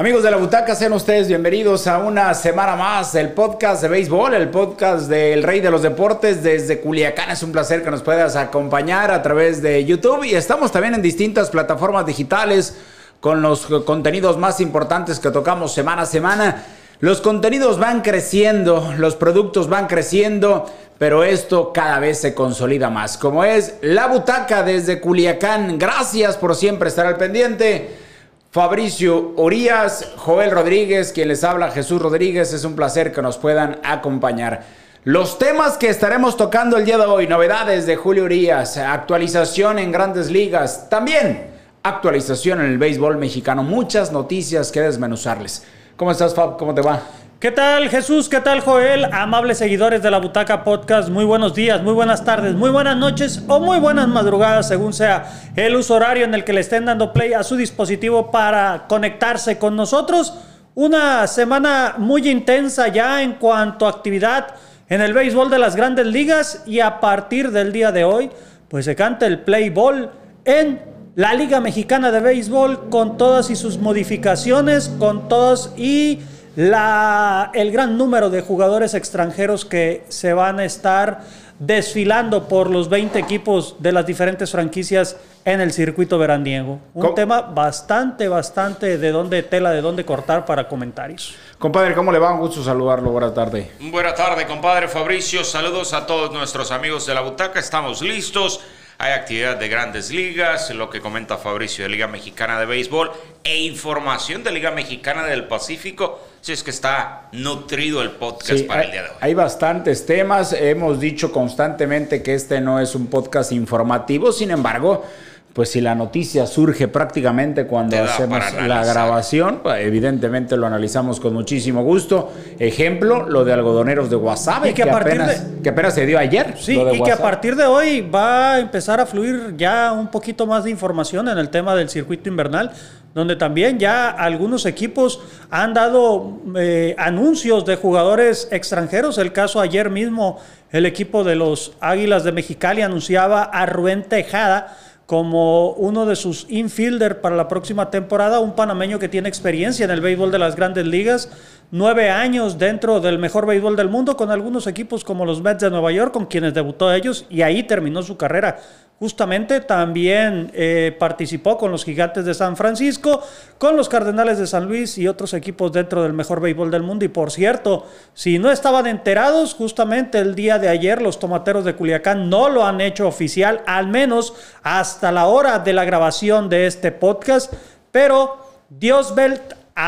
Amigos de la Butaca, sean ustedes bienvenidos a una semana más del podcast de béisbol, el podcast del Rey de los Deportes desde Culiacán. Es un placer que nos puedas acompañar a través de YouTube y estamos también en distintas plataformas digitales con los contenidos más importantes que tocamos semana a semana. Los contenidos van creciendo, los productos van creciendo, pero esto cada vez se consolida más. Como es La Butaca desde Culiacán. Gracias por siempre estar al pendiente. Fabricio Urías, Joel Rodríguez, quien les habla, Jesús Rodríguez. Es un placer que nos puedan acompañar. Los temas que estaremos tocando el día de hoy: novedades de Julio Urías, actualización en Grandes Ligas, también actualización en el béisbol mexicano. Muchas noticias que desmenuzarles. ¿Cómo estás, Fab? ¿Cómo te va? ¿Qué tal, Jesús? ¿Qué tal, Joel? Amables seguidores de La Butaca Podcast, muy buenos días, muy buenas tardes, muy buenas noches o muy buenas madrugadas, según sea el uso horario en el que le estén dando play a su dispositivo para conectarse con nosotros. Una semana muy intensa ya en cuanto a actividad en el béisbol de las Grandes Ligas, y a partir del día de hoy, pues se canta el play ball en la Liga Mexicana de Béisbol, con todas y sus modificaciones, con todos y el gran número de jugadores extranjeros que se van a estar desfilando por los 20 equipos de las diferentes franquicias en el circuito veraniego. Un tema bastante tela de dónde cortar para comentarios. Compadre, ¿cómo le va? Un gusto saludarlo. Buenas tardes. Buenas tardes, compadre Fabricio. Saludos a todos nuestros amigos de La Butaca. Estamos listos. Hay actividad de Grandes Ligas, lo que comenta Fabricio de Liga Mexicana de Béisbol e información de Liga Mexicana del Pacífico, si es que está nutrido el podcast para el día de hoy. Hay bastantes temas. Hemos dicho constantemente que este no es un podcast informativo. Sin embargo, pues si la noticia surge prácticamente cuando hacemos la grabación, pues evidentemente lo analizamos con muchísimo gusto. Ejemplo, lo de Algodoneros de Guasave, que apenas se dio ayer. Sí, y que a partir de hoy va a empezar a fluir ya un poquito más de información en el tema del circuito invernal, donde también ya algunos equipos han dado anuncios de jugadores extranjeros. El caso ayer mismo, el equipo de los Águilas de Mexicali anunciaba a Rubén Tejada como uno de sus infielder para la próxima temporada, un panameño que tiene experiencia en el béisbol de las Grandes Ligas, 9 años dentro del mejor béisbol del mundo, con algunos equipos como los Mets de Nueva York, con quienes debutó ellos, y ahí terminó su carrera. Justamente también participó con los Gigantes de San Francisco, con los Cardenales de San Luis y otros equipos dentro del mejor béisbol del mundo. Y por cierto, si no estaban enterados, justamente el día de ayer los Tomateros de Culiacán no lo han hecho oficial, al menos hasta la hora de la grabación de este podcast, pero Diosbel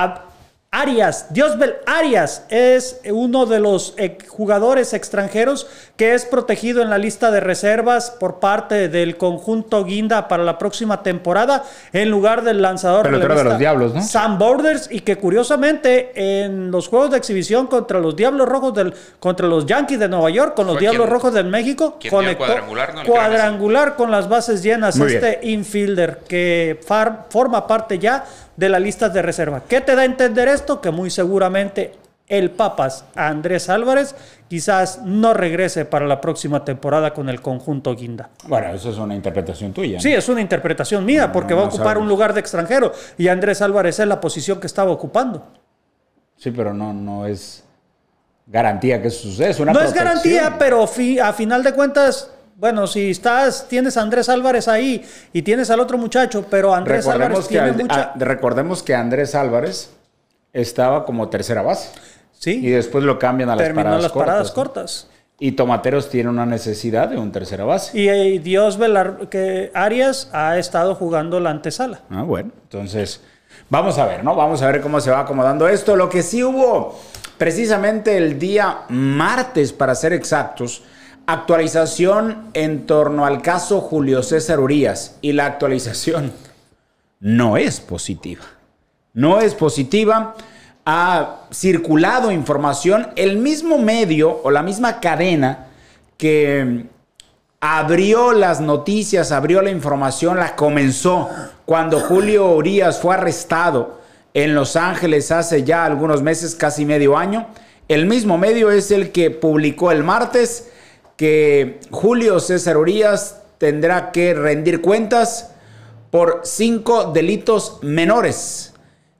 Arias es uno de los jugadores extranjeros que es protegido en la lista de reservas por parte del conjunto Guinda para la próxima temporada, en lugar del lanzador pelotero de los Diablos, ¿no? Sam Borders, y que curiosamente en los juegos de exhibición contra los Diablos Rojos contra los Yankees de Nueva York, con los Diablos Rojos del México, conectó cuadrangular con las bases llenas. Infielder que forma parte ya de la lista de reserva. ¿Qué te da a entender esto? Que muy seguramente el Papas Andrés Álvarez quizás no regrese para la próxima temporada con el conjunto Guinda. Bueno, eso es una interpretación tuya, ¿no? Sí, es una interpretación mía, porque va a ocupar un lugar de extranjero, y Andrés Álvarez es la posición que estaba ocupando. Sí, pero no es garantía que eso suceda. Es una no protección. Es garantía, pero a final de cuentas, bueno, si tienes a Andrés Álvarez ahí y tienes al otro muchacho, pero Andrés Álvarez tiene mucha... Recordemos que Andrés Álvarez estaba como tercera base. Sí. Y después lo cambian a las paradas cortas. Y Tomateros tiene una necesidad de un tercera base. Y Diosbel Arias ha estado jugando la antesala. Bueno, entonces vamos a ver, ¿no? Vamos a ver cómo se va acomodando esto. Lo que sí hubo precisamente el día martes, para ser exactos, actualización en torno al caso Julio César Urías. Y la actualización no es positiva. No es positiva. Ha circulado información. El mismo medio o la misma cadena que abrió las noticias, abrió la información, la comenzó cuando Julio Urías fue arrestado en Los Ángeles hace ya algunos meses, casi medio año. El mismo medio es el que publicó el martes que Julio César Urías tendrá que rendir cuentas por 5 delitos menores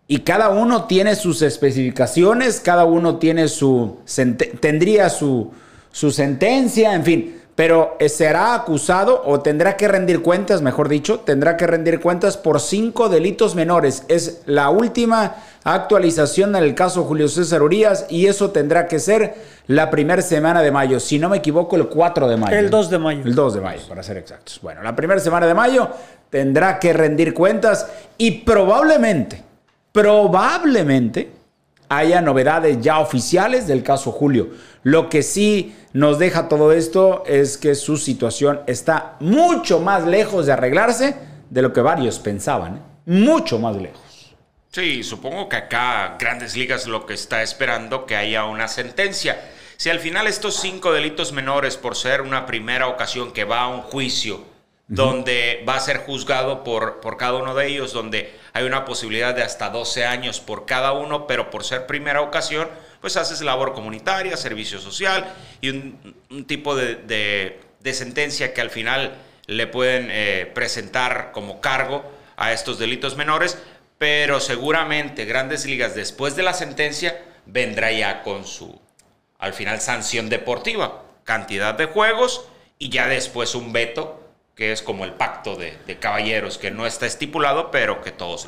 y cada uno tiene sus especificaciones, cada uno tiene tendría su sentencia, en fin, pero será acusado o tendrá que rendir cuentas, mejor dicho, tendrá que rendir cuentas por 5 delitos menores. Es la última actualización en el caso Julio César Urías y eso tendrá que ser la primera semana de mayo. Si no me equivoco, el 4 de mayo. El 2 de mayo. El 2 de mayo, para ser exactos. Bueno, la primera semana de mayo tendrá que rendir cuentas y probablemente haya novedades ya oficiales del caso Julio. Lo que sí nos deja todo esto es que su situación está mucho más lejos de arreglarse de lo que varios pensaban, ¿eh? Mucho más lejos. Sí, supongo que acá Grandes Ligas lo que está esperando que haya una sentencia. Si al final estos 5 delitos menores, por ser una primera ocasión que va a un juicio, donde va a ser juzgado por cada uno de ellos, donde hay una posibilidad de hasta 12 años por cada uno, pero por ser primera ocasión, pues haces labor comunitaria, servicio social y un tipo de sentencia que al final le pueden presentar como cargo a estos delitos menores, pero seguramente Grandes Ligas después de la sentencia vendrá ya con su, al final, sanción deportiva, cantidad de juegos y ya después un veto, que es como el pacto de caballeros, que no está estipulado, pero que todos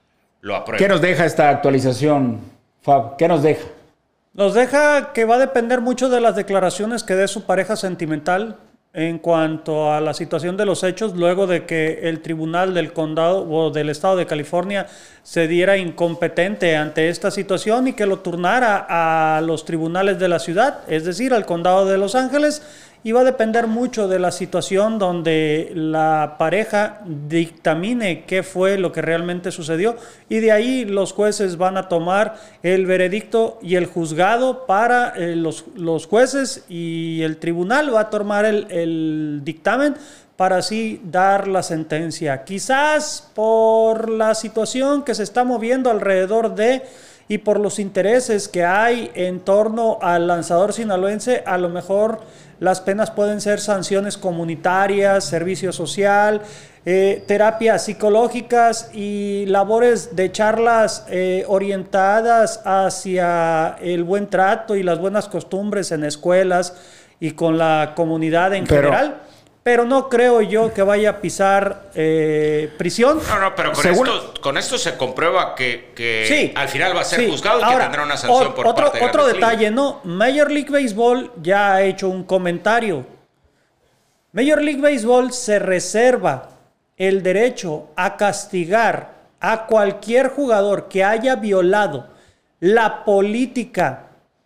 lo aprueban. ¿Qué nos deja esta actualización, Fab? ¿Qué nos deja? Nos deja que va a depender mucho de las declaraciones que dé su pareja sentimental en cuanto a la situación de los hechos, luego de que el tribunal del condado o del estado de California se diera incompetente ante esta situación y que lo turnara a los tribunales de la ciudad, es decir, al condado de Los Ángeles. Y va a depender mucho de la situación donde la pareja dictamine qué fue lo que realmente sucedió y de ahí los jueces van a tomar el veredicto y el juzgado para los jueces y el tribunal va a tomar el dictamen para así dar la sentencia. Quizás por la situación que se está moviendo alrededor de y por los intereses que hay en torno al lanzador sinaloense, a lo mejor las penas pueden ser sanciones comunitarias, servicio social, terapias psicológicas y labores de charlas orientadas hacia el buen trato y las buenas costumbres en escuelas y con la comunidad en general. Pero no creo yo que vaya a pisar prisión. No, pero con esto se comprueba que sí, al final va a ser juzgado y ahora, que tendrá una sanción por parte de otro detalle, ¿no? Major League Baseball ya ha hecho un comentario. Major League Baseball se reserva el derecho a castigar a cualquier jugador que haya violado la política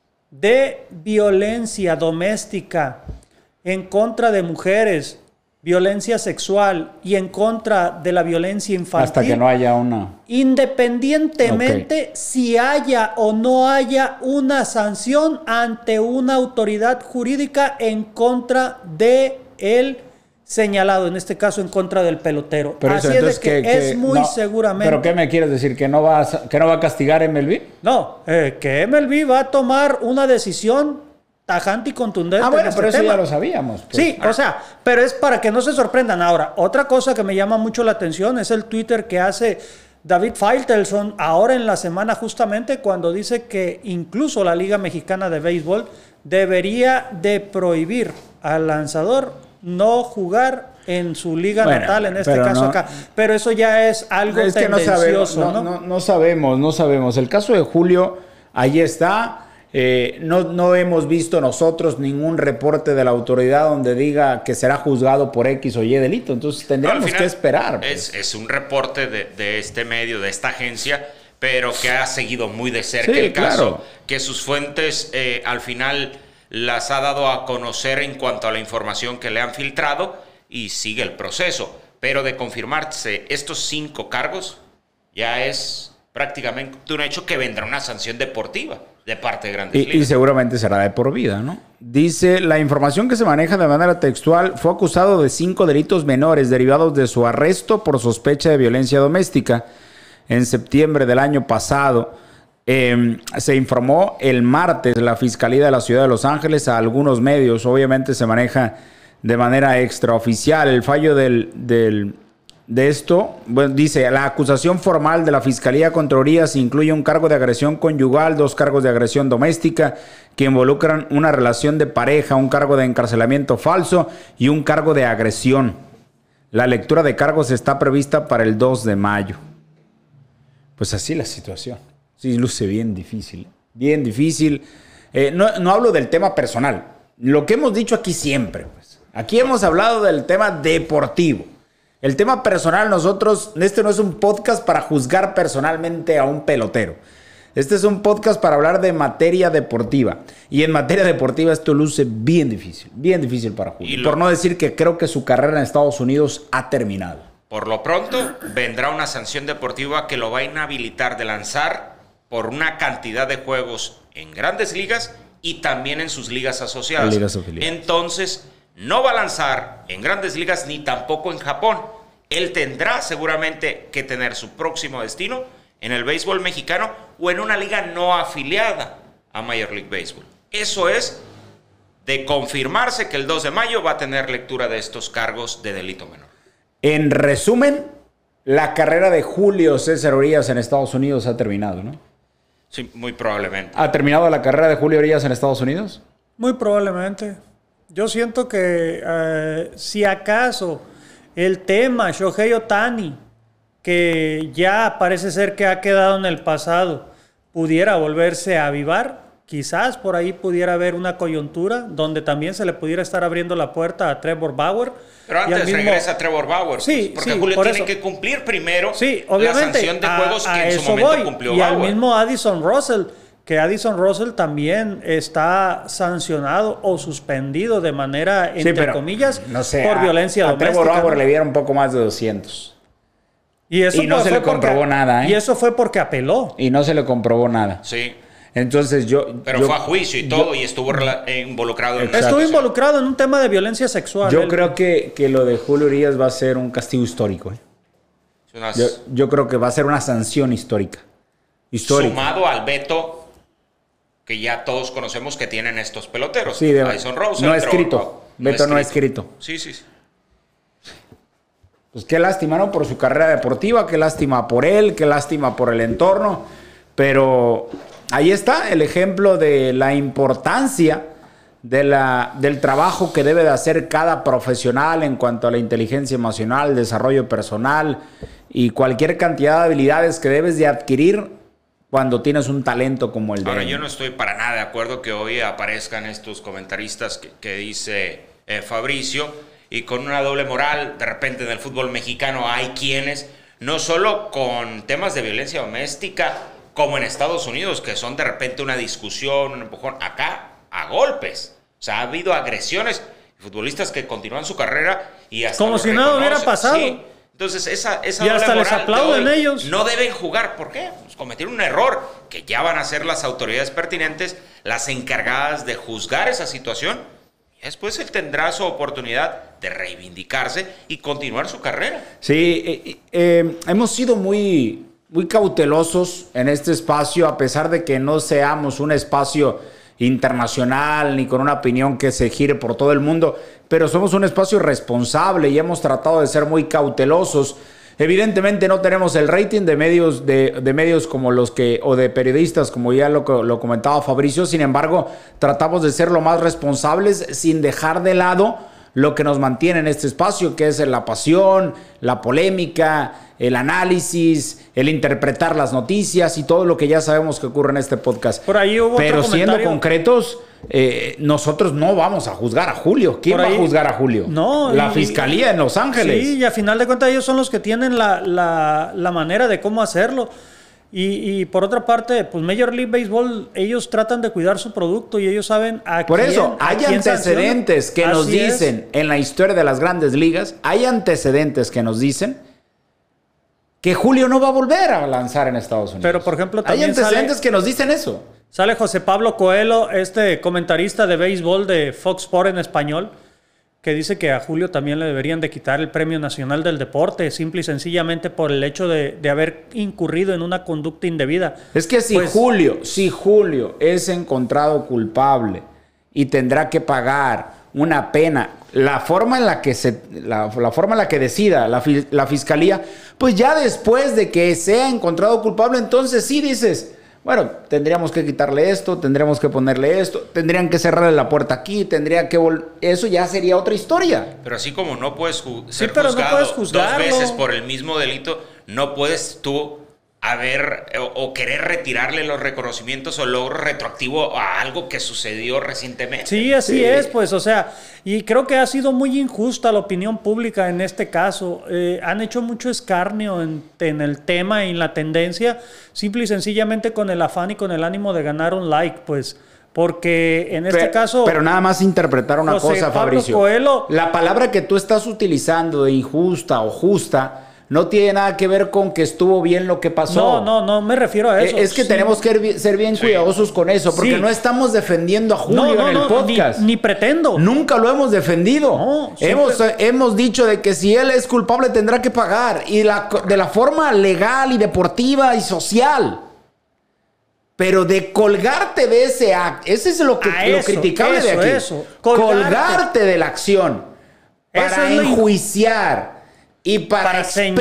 de violencia doméstica en contra de mujeres, violencia sexual y en contra de la violencia infantil. Hasta que no haya una... Independientemente si haya o no haya una sanción ante una autoridad jurídica en contra de el señalado, en este caso en contra del pelotero. Pero así es de que es muy seguramente... ¿Pero qué me quieres decir? ¿Que no va a castigar MLB? No, que MLB va a tomar una decisión tajante y contundente. Bueno, pero eso ya lo sabíamos. Pues. Sí, o sea, pero es para que no se sorprendan. Ahora, otra cosa que me llama mucho la atención es el Twitter que hace David Faitelson ahora en la semana, justamente cuando dice que incluso la Liga Mexicana de Béisbol debería de prohibir al lanzador no jugar en su liga natal, en este caso acá. Pero eso ya es algo tendencioso, no sabemos. El caso de Julio, ahí está. No hemos visto nosotros ningún reporte de la autoridad donde diga que será juzgado por X o Y delito. Entonces tendríamos que esperar. Pues. Es un reporte de este medio, de esta agencia, pero que ha seguido muy de cerca el caso, que sus fuentes al final las ha dado a conocer en cuanto a la información que le han filtrado y sigue el proceso. Pero de confirmarse estos 5 cargos, ya es prácticamente un hecho que vendrá una sanción deportiva de parte de Grandes Ligas. Y seguramente será de por vida, ¿no? Dice, la información que se maneja de manera textual, fue acusado de 5 delitos menores derivados de su arresto por sospecha de violencia doméstica en septiembre del año pasado. Se informó el martes la Fiscalía de la Ciudad de Los Ángeles a algunos medios. Obviamente se maneja de manera extraoficial. El fallo del de esto, bueno, dice, la acusación formal de la Fiscalía contra Urías incluye un cargo de agresión conyugal, 2 cargos de agresión doméstica que involucran una relación de pareja, un cargo de encarcelamiento falso y un cargo de agresión. La lectura de cargos está prevista para el 2 de mayo. Pues así la situación. Sí, luce bien difícil. Bien difícil. No hablo del tema personal. Lo que hemos dicho aquí siempre, pues. Aquí hemos hablado del tema deportivo. El tema personal, nosotros, este no es un podcast para juzgar personalmente a un pelotero. Este es un podcast para hablar de materia deportiva. Y en materia deportiva esto luce bien difícil para Julio. Por no decir que creo que su carrera en Estados Unidos ha terminado. Por lo pronto, vendrá una sanción deportiva que lo va a inhabilitar de lanzar por una cantidad de juegos en grandes ligas y también en sus ligas asociadas. Ligas afiliadas. Entonces, no va a lanzar en grandes ligas ni tampoco en Japón. Él tendrá seguramente que tener su próximo destino en el béisbol mexicano o en una liga no afiliada a Major League Baseball. Eso es de confirmarse que el 2 de mayo va a tener lectura de estos cargos de delito menor. En resumen, la carrera de Julio César Urías en Estados Unidos ha terminado, ¿no? Sí, muy probablemente. ¿Ha terminado la carrera de Julio Urías en Estados Unidos? Muy probablemente. Yo siento que si acaso el tema Shohei Ohtani, que ya parece ser que ha quedado en el pasado, pudiera volverse a avivar, quizás por ahí pudiera haber una coyuntura donde también se le pudiera estar abriendo la puerta a Trevor Bauer. Pero antes regresa Trevor Bauer. Sí, porque sí, Julio por tiene eso. que cumplir primero obviamente, la sanción de juegos que en su momento cumplió y Bauer. al mismo Addison Russell, que Addison Russell también está sancionado o suspendido de manera, entre comillas, no sé, por violencia doméstica. A Trevor Bauer le dieron un poco más de 200. Y no se le comprobó nada, ¿eh? Y eso fue porque apeló. Y no se le comprobó nada. Sí. Entonces Pero fue a juicio y todo y estuvo involucrado en Estuvo involucrado en un tema de violencia sexual. Yo creo que lo de Julio Urías va a ser un castigo histórico. Yo creo que va a ser una sanción histórica. Sumado al veto que ya todos conocemos que tienen estos peloteros. Sí, Addison Russell, no escrito. Veto no escrito. Sí. Pues qué lástima, ¿no? Por su carrera deportiva, qué lástima por él, qué lástima por el entorno. Pero ahí está el ejemplo de la importancia del trabajo que debe de hacer cada profesional en cuanto a la inteligencia emocional, desarrollo personal y cualquier cantidad de habilidades que debes de adquirir cuando tienes un talento como el de él. Ahora, yo no estoy para nada de acuerdo que hoy aparezcan estos comentaristas que dice Fabricio, y con una doble moral. De repente en el fútbol mexicano hay quienes, no solo con temas de violencia doméstica, como en Estados Unidos, que son de repente una discusión, un empujón, acá a golpes. O sea, ha habido agresiones, futbolistas que continúan su carrera y hasta como si nada hubiera pasado. Sí. Entonces, esa y hasta les aplauden ellos. No deben jugar. ¿Por qué? Pues cometieron un error que ya van a ser las autoridades pertinentes las encargadas de juzgar esa situación. Y después él tendrá su oportunidad de reivindicarse y continuar su carrera. Sí, hemos sido muy cautelosos en este espacio, a pesar de que no seamos un espacio internacional ni con una opinión que se gire por todo el mundo, pero somos un espacio responsable y hemos tratado de ser muy cautelosos. Evidentemente no tenemos el rating de medios como los que, o de periodistas como ya lo comentaba Fabricio. Sin embargo, tratamos de ser lo más responsables sin dejar de lado lo que nos mantiene en este espacio, que es la pasión, la polémica, el análisis, el interpretar las noticias y todo lo que ya sabemos que ocurre en este podcast. Por ahí hubo Pero otro siendo comentario. Concretos, nosotros no vamos a juzgar a Julio. ¿Quién va a juzgar a Julio? No, la Fiscalía en Los Ángeles. Sí, y a final de cuentas ellos son los que tienen la manera de cómo hacerlo. Y por otra parte, pues Major League Baseball, ellos tratan de cuidar su producto y ellos saben a Por quién. eso, hay antecedentes que nos dicen en la historia de las grandes ligas, hay antecedentes que nos dicen que Julio no va a volver a lanzar en Estados Unidos. Pero, por ejemplo, hay también antecedentes que nos dicen eso. Sale José Pablo Coelho, este comentarista de béisbol de Fox Sports en español, que dice que a Julio también le deberían de quitar el Premio Nacional del Deporte, simple y sencillamente por el hecho de haber incurrido en una conducta indebida. Es que si Julio es encontrado culpable y tendrá que pagar una pena. La forma en la que la forma en la que decida la fiscalía, pues ya después de que sea encontrado culpable, entonces sí dices, bueno, tendríamos que quitarle esto, tendríamos que ponerle esto, tendrían que cerrarle la puerta aquí, tendría que eso ya sería otra historia. Pero así como no puedes ser pero no puedes juzgado 2 veces por el mismo delito, no puedes tú o querer retirarle los reconocimientos o logros retroactivos a algo que sucedió recientemente. Sí, así es, pues, o sea, y creo que ha sido muy injusta la opinión pública en este caso. Han hecho mucho escarnio en el tema y en la tendencia, simple y sencillamente con el afán y con el ánimo de ganar un like, pues. Porque en este caso... Pero nada más interpretar una José cosa, Pablo Fabricio. Coelho, la palabra que tú estás utilizando de injusta o justa no tiene nada que ver con que estuvo bien lo que pasó. No me refiero a eso. Es que tenemos que ser bien cuidadosos con eso, porque no estamos defendiendo a Julio en el podcast. Ni pretendo. Nunca lo hemos defendido. No, hemos dicho de que si él es culpable tendrá que pagar. Y de la forma legal y deportiva y social. Pero de colgarte de ese acto, ese es lo criticable de aquí. Colgarte de la acción para enjuiciar. Y para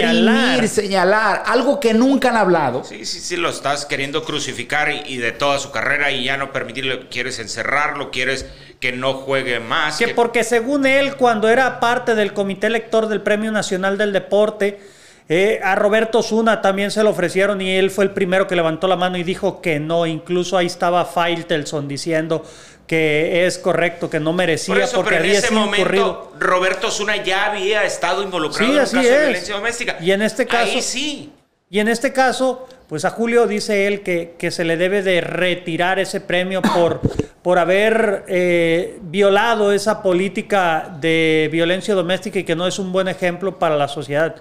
señalar algo que nunca han hablado. Sí, lo estás queriendo crucificar y de toda su carrera y ya no permitirle, quieres encerrarlo, quieres que no juegue más. Porque según él, cuando era parte del comité lector del Premio Nacional del Deporte, a Roberto Osuna también se lo ofrecieron y él fue el primero que levantó la mano y dijo que no. Incluso ahí estaba Faitelson diciendo que es correcto, que no merecía. Por eso, porque pero en ese momento Roberto Osuna ya había estado involucrado en un caso de violencia doméstica. Y en este caso, ahí sí. Y en este caso, pues a Julio dice él que se le debe de retirar ese premio por haber violado esa política de violencia doméstica y que no es un buen ejemplo para la sociedad.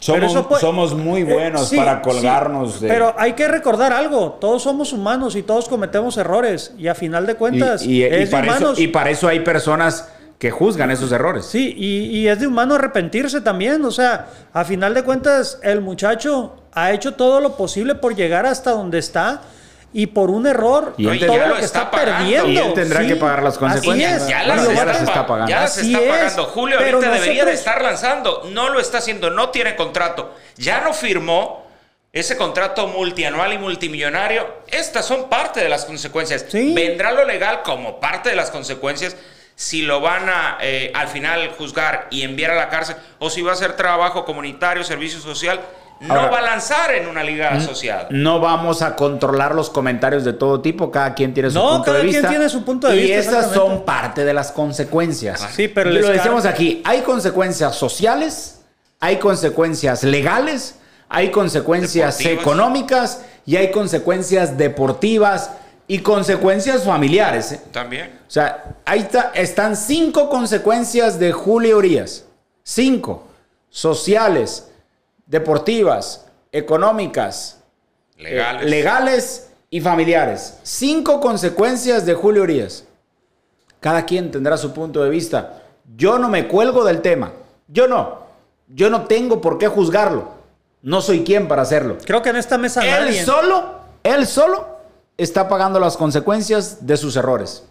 Somos muy buenos para colgarnos. Pero hay que recordar algo. Todos somos humanos y todos cometemos errores. Y a final de cuentas es de humanos. Y para eso hay personas que juzgan esos errores. Sí, y es de humano arrepentirse también. O sea, a final de cuentas el muchacho ha hecho todo lo posible por llegar hasta donde está. Y por un error, y todo lo que está perdiendo. Y él tendrá que pagar las consecuencias. Ya las está pagando. Ya las está pagando. Julio ahorita debería de estar lanzando. No lo está haciendo. No tiene contrato. Ya no firmó ese contrato multianual y multimillonario. Estas son parte de las consecuencias. ¿Sí? Vendrá lo legal como parte de las consecuencias. Si lo van a al final juzgar y enviar a la cárcel. O si va a hacer trabajo comunitario, servicio social. No va a lanzar en una liga asociada. No vamos a controlar los comentarios de todo tipo. Cada quien tiene su punto de vista. Cada quien tiene su punto de vista. Y esas son parte de las consecuencias. Sí, pero lo decíamos aquí. Hay consecuencias sociales, hay consecuencias legales, hay consecuencias económicas y hay consecuencias deportivas y consecuencias familiares. También. O sea, ahí están 5 consecuencias de Julio Urías. 5. Sociales, deportivas, económicas, legales y familiares. 5 consecuencias de Julio Urías. Cada quien tendrá su punto de vista. Yo no me cuelgo del tema. Yo no tengo por qué juzgarlo. No soy quien para hacerlo. Creo que en esta mesa él solo está pagando las consecuencias de sus errores.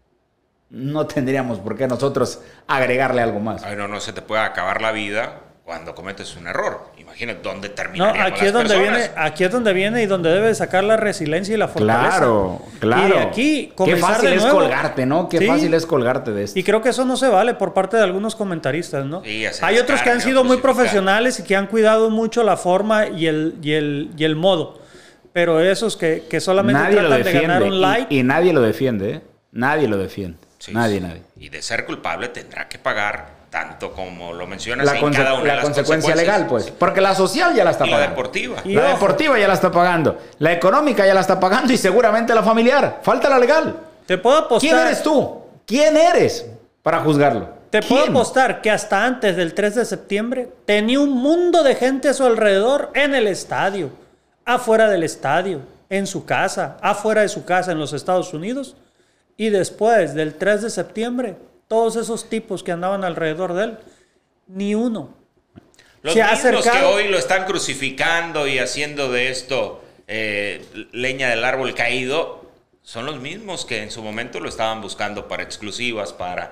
No tendríamos por qué nosotros agregarle algo más. Ay, no se te puede acabar la vida cuando cometes un error. Imagínate dónde terminaríamos aquí es donde viene y donde debe sacar la resiliencia y la fortaleza. Claro. Y de aquí qué fácil es colgarte, ¿no? Qué fácil es colgarte de esto. Y creo que eso no se vale por parte de algunos comentaristas, ¿no? Sí, hay otros que han sido muy profesionales y que han cuidado mucho la forma y el modo. Pero esos que solamente tratan de ganar un like. Y nadie lo defiende, ¿eh? Nadie lo defiende. Sí, nadie. Y de ser culpable tendrá que pagar tanto como lo mencionas en cada una de las consecuencia legal, pues. Porque la social ya la está pagando. La deportiva. La deportiva ya la está pagando. La económica ya la está pagando y seguramente la familiar. Falta la legal. Te puedo apostar. ¿Quién eres tú? ¿Quién eres para juzgarlo? Te puedo apostar que hasta antes del 3 de septiembre tenía un mundo de gente a su alrededor en el estadio, afuera del estadio, en su casa, afuera de su casa en los Estados Unidos. Y después del 3 de septiembre, todos esos tipos que andaban alrededor de él, ni uno. Los mismos que hoy lo están crucificando y haciendo de esto leña del árbol caído, son los mismos que en su momento lo estaban buscando para exclusivas, para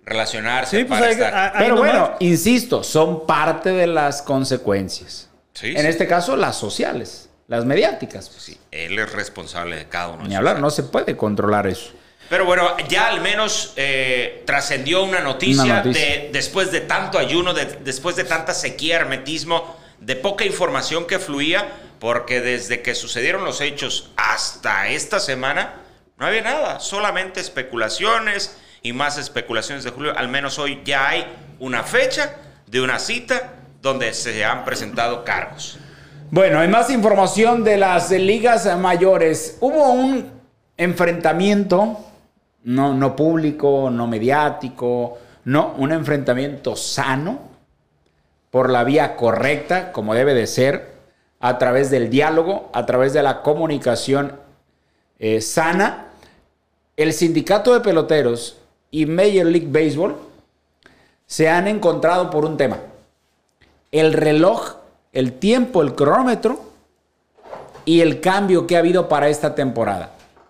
relacionarse Sí, pues para hay- estar. hay Pero nomás. bueno, insisto, son parte de las consecuencias. Sí, En sí. este caso, las sociales, las mediáticas. Sí, él es responsable de cada uno de Ni sus hablar, no actos. se puede controlar eso. Pero bueno, ya al menos trascendió una noticia, Una noticia. después de tanto ayuno, después de tanta sequía, hermetismo, de poca información que fluía, porque desde que sucedieron los hechos hasta esta semana no había nada, solamente especulaciones y más especulaciones de Julio. Al menos hoy ya hay una fecha de una cita donde se han presentado cargos. Bueno, hay más información de las ligas mayores. Hubo un enfrentamiento, no público, no mediático, no, un enfrentamiento sano, por la vía correcta, como debe de ser, a través del diálogo, a través de la comunicación sana. El sindicato de peloteros y Major League Baseball se han encontrado por un tema. El reloj, el tiempo, el cronómetro y el cambio que ha habido para esta temporada.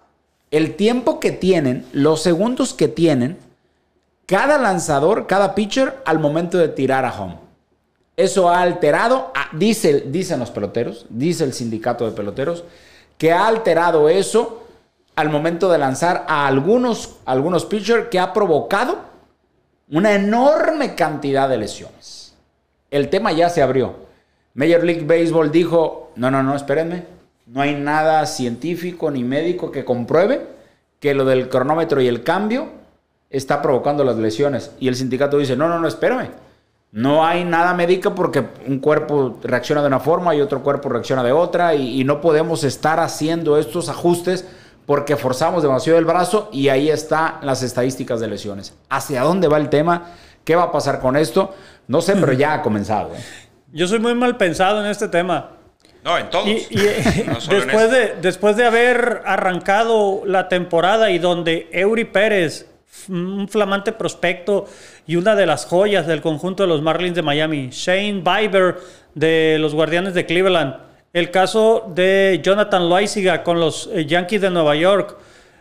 El tiempo que tienen, los segundos que tienen, cada lanzador, cada pitcher al momento de tirar a home. Eso ha alterado, dicen los peloteros, dice el sindicato de peloteros, que ha alterado eso al momento de lanzar a algunos pitchers, que ha provocado una enorme cantidad de lesiones. El tema ya se abrió. Major League Baseball dijo, no, espérenme, no hay nada científico ni médico que compruebe que lo del cronómetro y el cambio está provocando las lesiones. Y el sindicato dice, no, espérame. No hay nada médico porque un cuerpo reacciona de una forma y otro cuerpo reacciona de otra y no podemos estar haciendo estos ajustes porque forzamos demasiado el brazo y ahí están las estadísticas de lesiones. ¿Hacia dónde va el tema? ¿Qué va a pasar con esto? No sé, pero ya ha comenzado. Yo soy muy mal pensado en este tema. No, en todos. No solo en después de haber arrancado la temporada y donde Eury Pérez, un flamante prospecto y una de las joyas del conjunto de los Marlins de Miami, Shane Bieber de los Guardianes de Cleveland, el caso de Jonathan Loáisiga con los Yankees de Nueva York.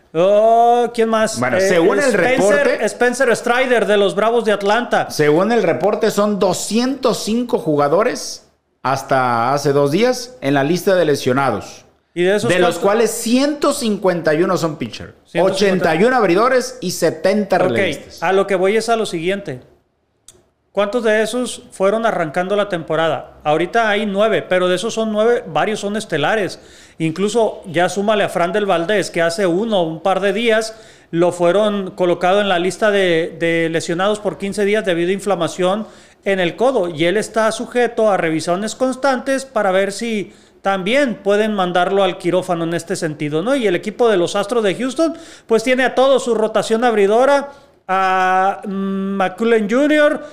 ¿Quién más? Bueno, según el reporte, Spencer Strider de los Bravos de Atlanta. Según el reporte, son 205 jugadores hasta hace 2 días en la lista de lesionados. ¿Y de esos los cuales 151 son pitcher, 150. 81 abridores y 70 relevistas. A lo que voy es a lo siguiente. ¿Cuántos de esos fueron arrancando la temporada? Ahorita hay 9, pero de esos son 9, varios son estelares. Incluso ya súmale a Fran del Valdés, que hace un par de días lo fueron colocado en la lista de lesionados por 15 días debido a inflamación en el codo. Y él está sujeto a revisiones constantes para ver si también pueden mandarlo al quirófano en este sentido, ¿no? Y el equipo de los Astros de Houston, pues tiene a todo su rotación abridora, a McCullen Jr.,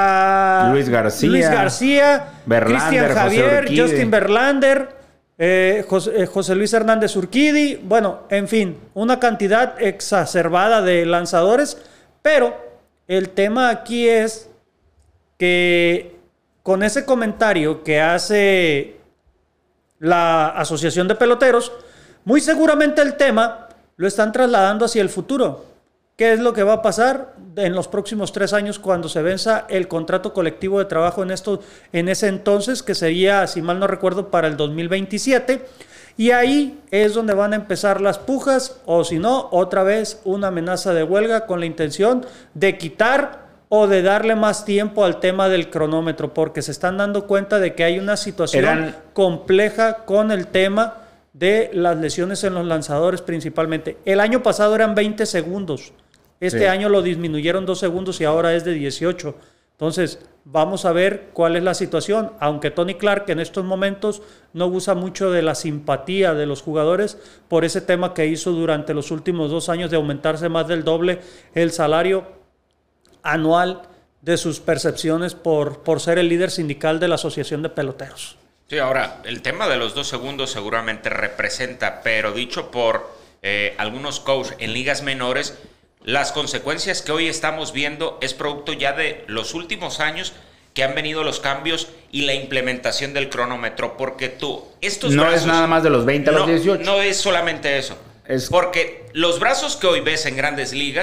a Luis García, Cristian José Javier, Urquidi, Justin Verlander, José Luis Hernández Urquidi, bueno, en fin, una cantidad exacerbada de lanzadores, pero el tema aquí es que con ese comentario que hace la Asociación de Peloteros, muy seguramente el tema lo están trasladando hacia el futuro. ¿Qué es lo que va a pasar en los próximos 3 años cuando se venza el contrato colectivo de trabajo en ese entonces, que sería, si mal no recuerdo, para el 2027? Y ahí es donde van a empezar las pujas, o si no, otra vez una amenaza de huelga con la intención de quitar o de darle más tiempo al tema del cronómetro, porque se están dando cuenta de que hay una situación compleja con el tema de las lesiones en los lanzadores principalmente. El año pasado eran 20 segundos. Este año lo disminuyeron 2 segundos y ahora es de 18. Entonces, vamos a ver cuál es la situación. Aunque Tony Clark en estos momentos no usa mucho de la simpatía de los jugadores por ese tema que hizo durante los últimos 2 años de aumentarse más del doble el salario anual de sus percepciones por ser el líder sindical de la Asociación de Peloteros. Sí, ahora, el tema de los 2 segundos seguramente representa, pero dicho por algunos coaches en ligas menores, las consecuencias que hoy estamos viendo es producto ya de los últimos años que han venido los cambios y la implementación del cronómetro, porque estos no brazos, es nada más de los 20 a los 18. No es solamente eso, porque los brazos que hoy ves en grandes ligas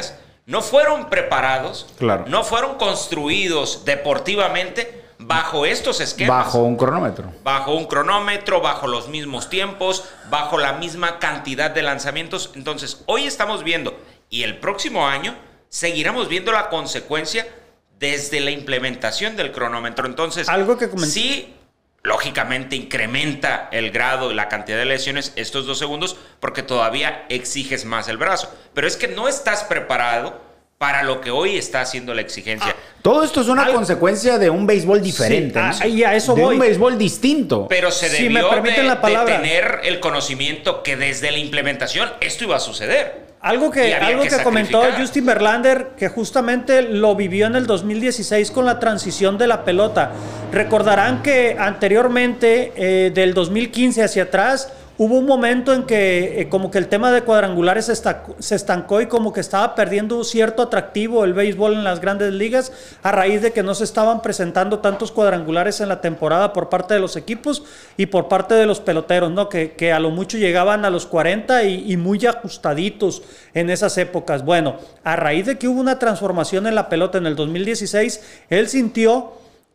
no fueron preparados, claro, no fueron construidos deportivamente bajo estos esquemas. Bajo un cronómetro. Bajo un cronómetro, bajo los mismos tiempos, bajo la misma cantidad de lanzamientos. Entonces, hoy estamos viendo, y el próximo año seguiremos viendo la consecuencia desde la implementación del cronómetro. Entonces, algo que sí, lógicamente incrementa el grado y la cantidad de lesiones estos 2 segundos porque todavía exiges más el brazo. Pero es que no estás preparado para lo que hoy está haciendo la exigencia. Todo esto es una consecuencia de un béisbol diferente, sí, ¿no? Y a eso de voy. un béisbol distinto. Pero se Si debió me permiten la de palabra, tener el conocimiento que desde la implementación esto iba a suceder. Algo que comentó Justin Verlander, que justamente lo vivió en el 2016 con la transición de la pelota. Recordarán que anteriormente, del 2015 hacia atrás, hubo un momento en que como que el tema de cuadrangulares se estancó y como que estaba perdiendo cierto atractivo el béisbol en las grandes ligas a raíz de que no se estaban presentando tantos cuadrangulares en la temporada por parte de los equipos y por parte de los peloteros, ¿no? Que a lo mucho llegaban a los 40 y muy ajustaditos en esas épocas. Bueno, a raíz de que hubo una transformación en la pelota en el 2016, él sintió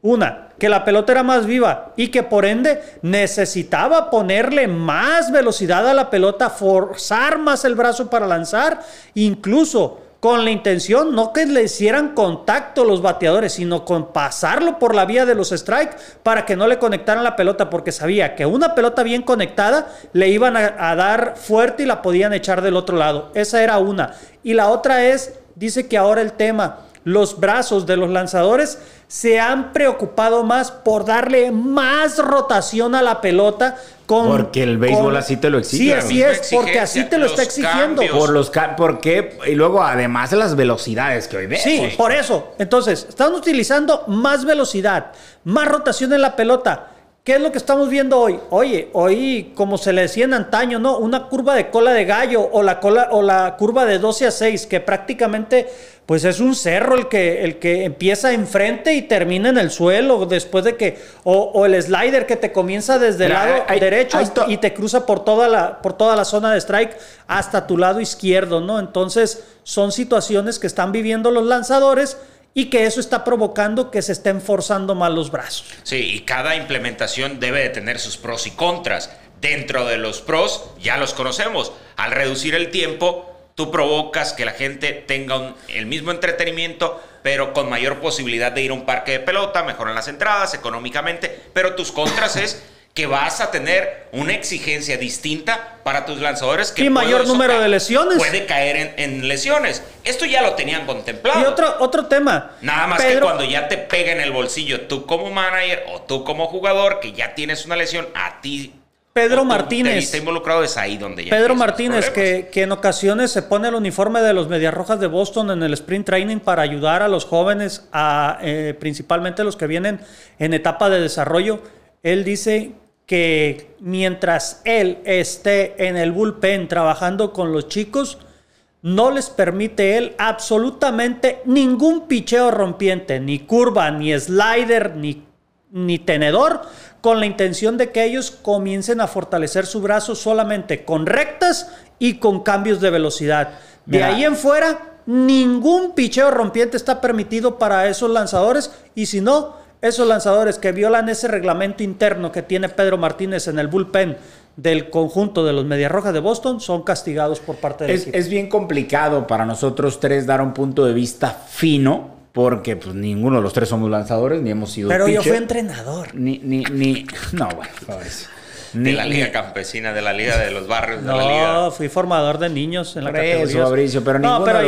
que la pelota era más viva y que por ende necesitaba ponerle más velocidad a la pelota, forzar más el brazo para lanzar, incluso con la intención no que le hicieran contacto los bateadores, sino con pasarlo por la vía de los strikes para que no le conectaran la pelota, porque sabía que una pelota bien conectada le iban a dar fuerte y la podían echar del otro lado. Esa era una. Y la otra es, dice que ahora el tema, los brazos de los lanzadores se han preocupado más por darle más rotación a la pelota. Porque el béisbol así te lo exige. Sí, así es, porque así te lo está exigiendo. Porque, y luego además de las velocidades que hoy vemos. Sí, por eso. Entonces, están utilizando más velocidad, más rotación en la pelota. ¿Qué es lo que estamos viendo hoy? Oye, hoy, como se le decía en antaño, ¿no? Una curva de cola de gallo o la curva de 12-6, que prácticamente pues es un cerro el que empieza enfrente y termina en el suelo después de que o el slider que te comienza desde el lado derecho y te cruza por toda la zona de strike hasta tu lado izquierdo, ¿no? Entonces, son situaciones que están viviendo los lanzadores y que eso está provocando que se estén forzando más los brazos. Sí, y cada implementación debe de tener sus pros y contras. Dentro de los pros, ya los conocemos. Al reducir el tiempo, tú provocas que la gente tenga el mismo entretenimiento, pero con mayor posibilidad de ir a un parque de pelota, mejoran las entradas económicamente, pero tus contras es que vas a tener una exigencia distinta para tus lanzadores que y mayor número de lesiones. Puede caer en lesiones. Esto ya lo tenían contemplado. Y otro tema. Nada más que cuando ya te pega en el bolsillo tú como manager o tú como jugador que ya tienes una lesión, a ti Pedro Martínez está involucrado, es ahí donde ya Pedro Martínez, que en ocasiones se pone el uniforme de los Medias Rojas de Boston en el sprint training para ayudar a los jóvenes, principalmente los que vienen en etapa de desarrollo. Él dice que mientras él esté en el bullpen trabajando con los chicos, no les permite él absolutamente ningún picheo rompiente, ni curva, ni slider, ni tenedor, con la intención de que ellos comiencen a fortalecer su brazo solamente con rectas y con cambios de velocidad. De ahí en fuera, ningún picheo rompiente está permitido para esos lanzadores, y si no, esos lanzadores que violan ese reglamento interno que tiene Pedro Martínez en el bullpen del conjunto de los Medias Rojas de Boston son castigados por parte del equipo. Es bien complicado para nosotros tres dar un punto de vista fino, porque pues ninguno de los tres somos lanzadores, ni hemos sido Pero pitcher. yo fui entrenador. No, bueno, Fabricio. De la liga campesina, de la liga de los barrios, de la liga. No, fui formador de niños en la categoría. Eso, Fabricio, pero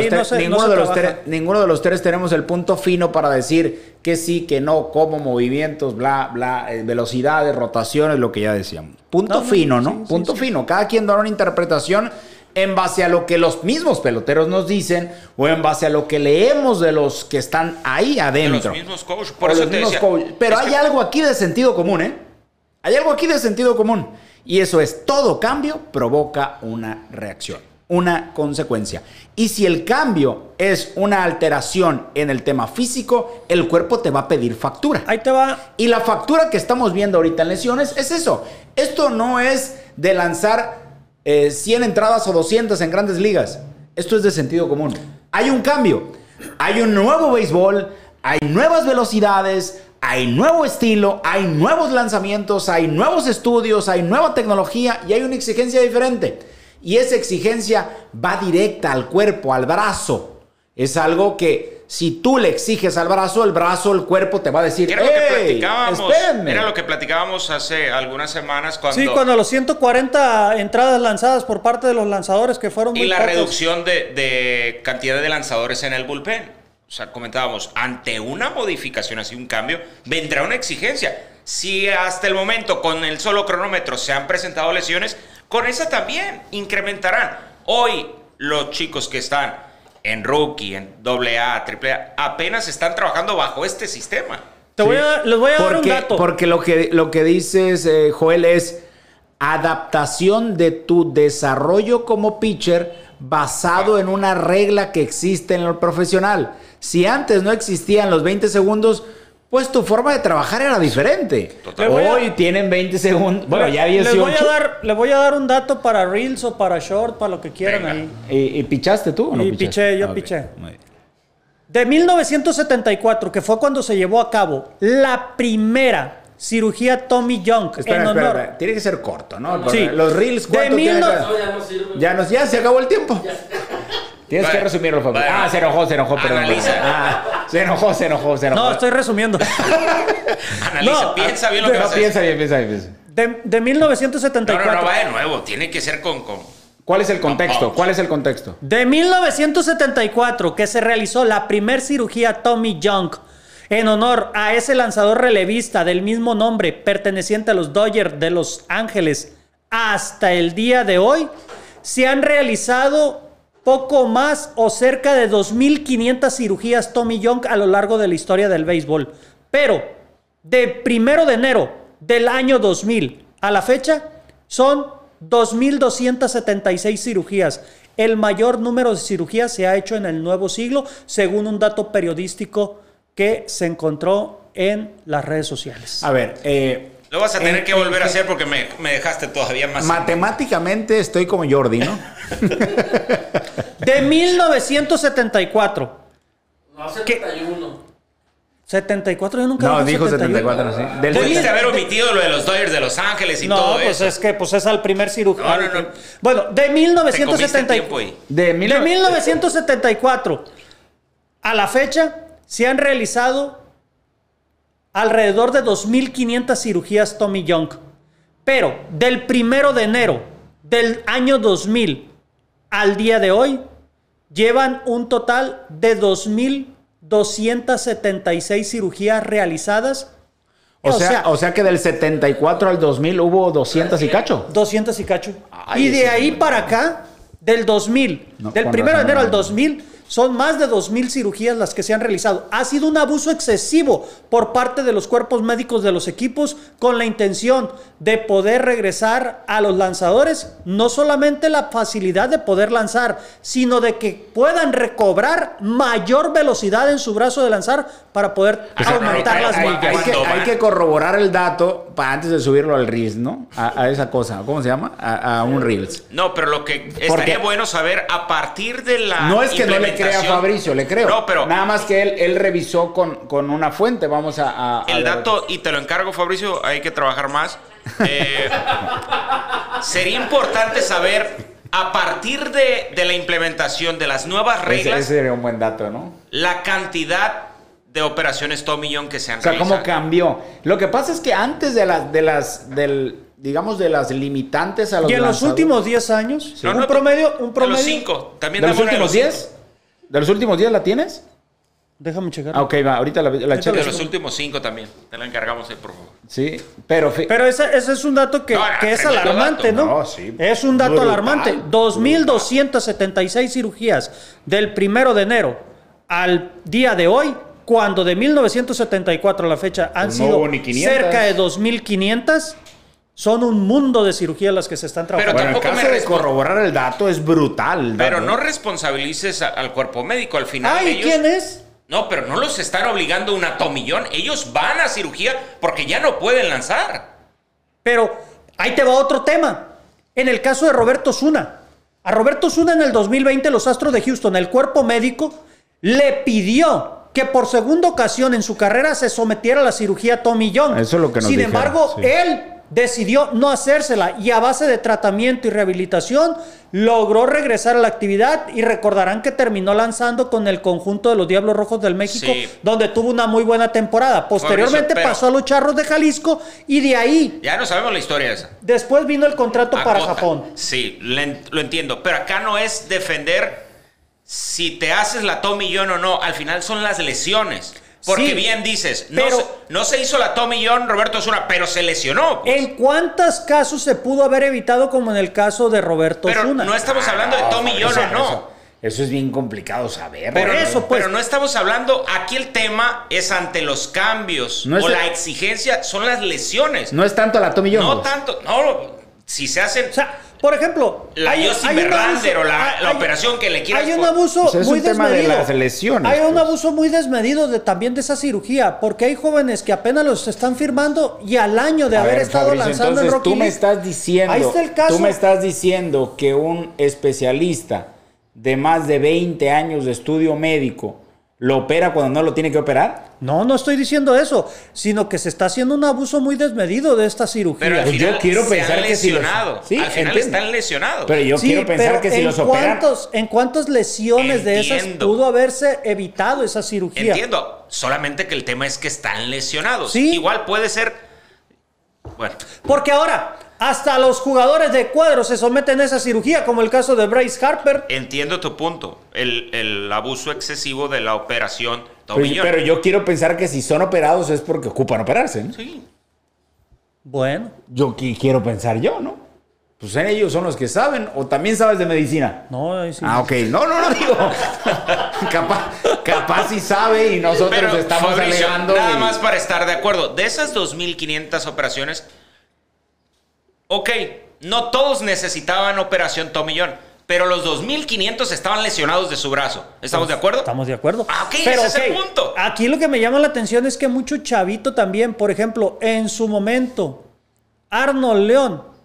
ninguno de los tres tenemos el punto fino para decir que sí, que no, cómo, movimientos, bla, bla, velocidades, rotaciones, lo que ya decíamos. Punto fino, ¿no? Punto fino. Cada quien da una interpretación en base a lo que los mismos peloteros nos dicen o en base a lo que leemos de los que están ahí adentro. De los mismos coaches. Por eso te decía. Pero hay algo aquí de sentido común, ¿eh? Hay algo aquí de sentido común. Y eso es, todo cambio provoca una reacción, una consecuencia. Y si el cambio es una alteración en el tema físico, el cuerpo te va a pedir factura. Ahí te va. Y la factura que estamos viendo ahorita en lesiones es eso. Esto no es de lanzar 100 entradas o 200 en grandes ligas. Esto es de sentido común. hay un cambio. Hay un nuevo béisbol, hay nuevas velocidades, hay nuevo estilo, hay nuevos lanzamientos, hay nuevos estudios, hay nueva tecnología y hay una exigencia diferente. Y esa exigencia va directa al cuerpo, al brazo. Es algo que si tú le exiges al brazo, el cuerpo te va a decir, espérenme. Era lo que platicábamos hace algunas semanas cuando... Sí, cuando los 140 entradas lanzadas por parte de los lanzadores que fueron muy y la pocos. reducción de cantidad de lanzadores en el bullpen. O sea, comentábamos, ante una modificación, así un cambio, vendrá una exigencia. Si hasta el momento con el solo cronómetro se han presentado lesiones, con esa también incrementarán. Hoy los chicos que están en rookie, en AA, AAA, apenas están trabajando bajo este sistema. Les voy a dar un dato. Porque lo que dices, Joel, es adaptación de tu desarrollo como pitcher basado en una regla que existe en lo profesional. Si antes no existían los 20 segundos, pues tu forma de trabajar era diferente. Hoy tienen 20 segundos. Bueno, ya 18. Les voy a dar un dato para Reels o para Short, para lo que quieran. Venga. Ahí. ¿Y pichaste tú o no pichaste? Piché, yo piché. De 1974, que fue cuando se llevó a cabo la primera cirugía Tommy John en honor. Espera. Tiene que ser corto, ¿no? Sí. Los Reels, ¿cuánto tiene? Ya se acabó el tiempo. Tienes que resumirlo, Fabio. Se enojó, perdón. Analiza. Se enojó. No, estoy resumiendo. Analiza, piensa bien lo que vas a hacer. Piensa bien. De 1974. No, va de nuevo. Tiene que ser con... ¿Cuál es el contexto? De 1974, que se realizó la primer cirugía Tommy John en honor a ese lanzador relevista del mismo nombre, perteneciente a los Dodgers de Los Ángeles, hasta el día de hoy, se han realizado poco más o cerca de 2.500 cirugías Tommy John a lo largo de la historia del béisbol. Pero de 1 de enero del año 2000 a la fecha son 2.276 cirugías. El mayor número de cirugías se ha hecho en el nuevo siglo, según un dato periodístico que se encontró en las redes sociales. A ver, lo vas a tener que volver a hacer porque me dejaste todavía más. Matemáticamente estoy como Jordi, ¿no? De 1974. No, 71. 74, yo nunca No, dijo 74, sí. Debiste haber omitido lo de los Dodgers de Los Ángeles y todo pues eso. Es que es al primer cirujano. No. Bueno, de 1974. De 1974 a la fecha se han realizado alrededor de 2.500 cirugías Tommy John. Pero del 1 de enero del año 2000 al día de hoy, llevan un total de 2.276 cirugías realizadas. O sea que del 74 al 2000 hubo 200 y cacho. 200 y cacho. Ay, Y de ahí para acá, del 2000, del 1 de enero al 2000, son más de 2.000 cirugías las que se han realizado. Ha sido un abuso excesivo por parte de los cuerpos médicos de los equipos con la intención de poder regresar a los lanzadores, no solamente la facilidad de poder lanzar, sino de que puedan recobrar mayor velocidad en su brazo de lanzar para poder aumentar las millas. Hay que corroborar el dato para antes de subirlo al Reels, ¿no? A esa cosa. ¿Cómo se llama? A un Reels. No, pero lo que estaría bueno saber a partir de la no es que no le crea a Fabricio, le creo. No, pero nada más que él revisó con una fuente. Vamos a el dato, y te lo encargo, Fabricio, hay que trabajar más. Sería importante saber, a partir de la implementación de las nuevas reglas, ese sería un buen dato, ¿no? la cantidad de operaciones Tommy John que se han realizado. ¿Cómo cambió? Lo que pasa es que antes de las limitantes a los y en los lanzadores, últimos 10 años, sí. un promedio. De los 5. También ¿De los últimos 10? ¿De los últimos 10 la tienes? Déjame checar. Ok, va, ahorita la checo. De los últimos 5 también. Te la encargamos ahí, por favor. Sí, pero ese es un dato que es alarmante, dato. ¿no? No, sí. Es un dato Brutal, alarmante. 2.276 cirugías del 1 de enero al día de hoy, cuando de 1974 a la fecha han sido cerca de 2.500. Son un mundo de cirugías las que se están trabajando. Pero tampoco el caso de corroborar el dato es brutal. Pero no responsabilices al cuerpo médico. Al final ¿Y quién es? No, pero no los están obligando a una Tommy John. Ellos van a cirugía porque ya no pueden lanzar. Pero ahí te va otro tema. En el caso de Roberto Osuna, A Roberto Osuna en el 2020 los Astros de Houston, el cuerpo médico, le pidió que por segunda ocasión en su carrera se sometiera a la cirugía Tommy John. Eso es lo que nos Sin dijeron, embargo, sí. él decidió no hacérsela y a base de tratamiento y rehabilitación logró regresar a la actividad y recordarán que terminó lanzando con el conjunto de los Diablos Rojos del México, Sí. donde tuvo una muy buena temporada. Posteriormente Fabricio, pero- pasó a los Charros de Jalisco y de ahí Ya no sabemos la historia esa. después vino el contrato para Acota. Japón. Sí, lo entiendo. Pero acá no es defender si te haces la Tommy John o no. Al final son las lesiones. Porque Sí, bien dices, pero- no se hizo la Tommy John Roberto Osuna, pero se lesionó. Pues. ¿En cuántos casos se pudo haber evitado como en el caso de Roberto Pero Osuna? no estamos hablando de Tommy John o no. Eso es bien complicado saber. Pero, Por eso, pues. pero no estamos hablando, aquí el tema es ante los cambios No es o el- la exigencia, son las lesiones. No es tanto la Tommy John. No pues. tanto, no, si se hacen O sea, por ejemplo, la Justin un Verlander abuso- o la operación que le quieras Hay un poner. abuso O sea, es muy un tema de desmedido. las lesiones, Hay un pues. abuso muy desmedido también de esa cirugía, porque hay jóvenes que apenas los están firmando y al año de A haber ver, estado Fabricio, lanzando en entonces Rocky tú me League. estás diciendo, Ahí está el caso. tú me estás diciendo que un especialista de más de 20 años de estudio médico lo opera cuando no lo tiene que operar. No estoy diciendo eso, sino que se está haciendo un abuso muy desmedido de esta cirugía. Pero al Pues final yo quiero se pensar han que si los- lesionado. Sí, al final entiendo. están lesionados. Pero yo Sí, quiero pensar pero que si los operan. ¿en cuántas lesiones de esas Entiendo. pudo haberse evitado esa cirugía? Entiendo, solamente que el tema es que están lesionados. Sí. Igual puede ser. Bueno, Porque ahora, hasta los jugadores de cuadro se someten a esa cirugía, como el caso de Bryce Harper. entiendo tu punto. El abuso excesivo de la operación Tommy John. Pero yo quiero pensar que si son operados es porque ocupan operarse, ¿no? Sí. Bueno, Quiero pensar yo, ¿no? Pues ellos son los que saben. ¿O también sabes de medicina? no, ahí sí. Ah, ok. No digo. capaz sí sabe y nosotros Pero, estamos Fabricio, alegando. nada y- más para estar de acuerdo. De esas 2.500 operaciones, ok, no todos necesitaban operación Tommy John, pero los 2.500 estaban lesionados de su brazo. ¿Estamos de acuerdo? Estamos de acuerdo. Ah, ok, ese es el punto. Aquí lo que me llama la atención es que mucho chavito también, por ejemplo, en su momento, Arnold León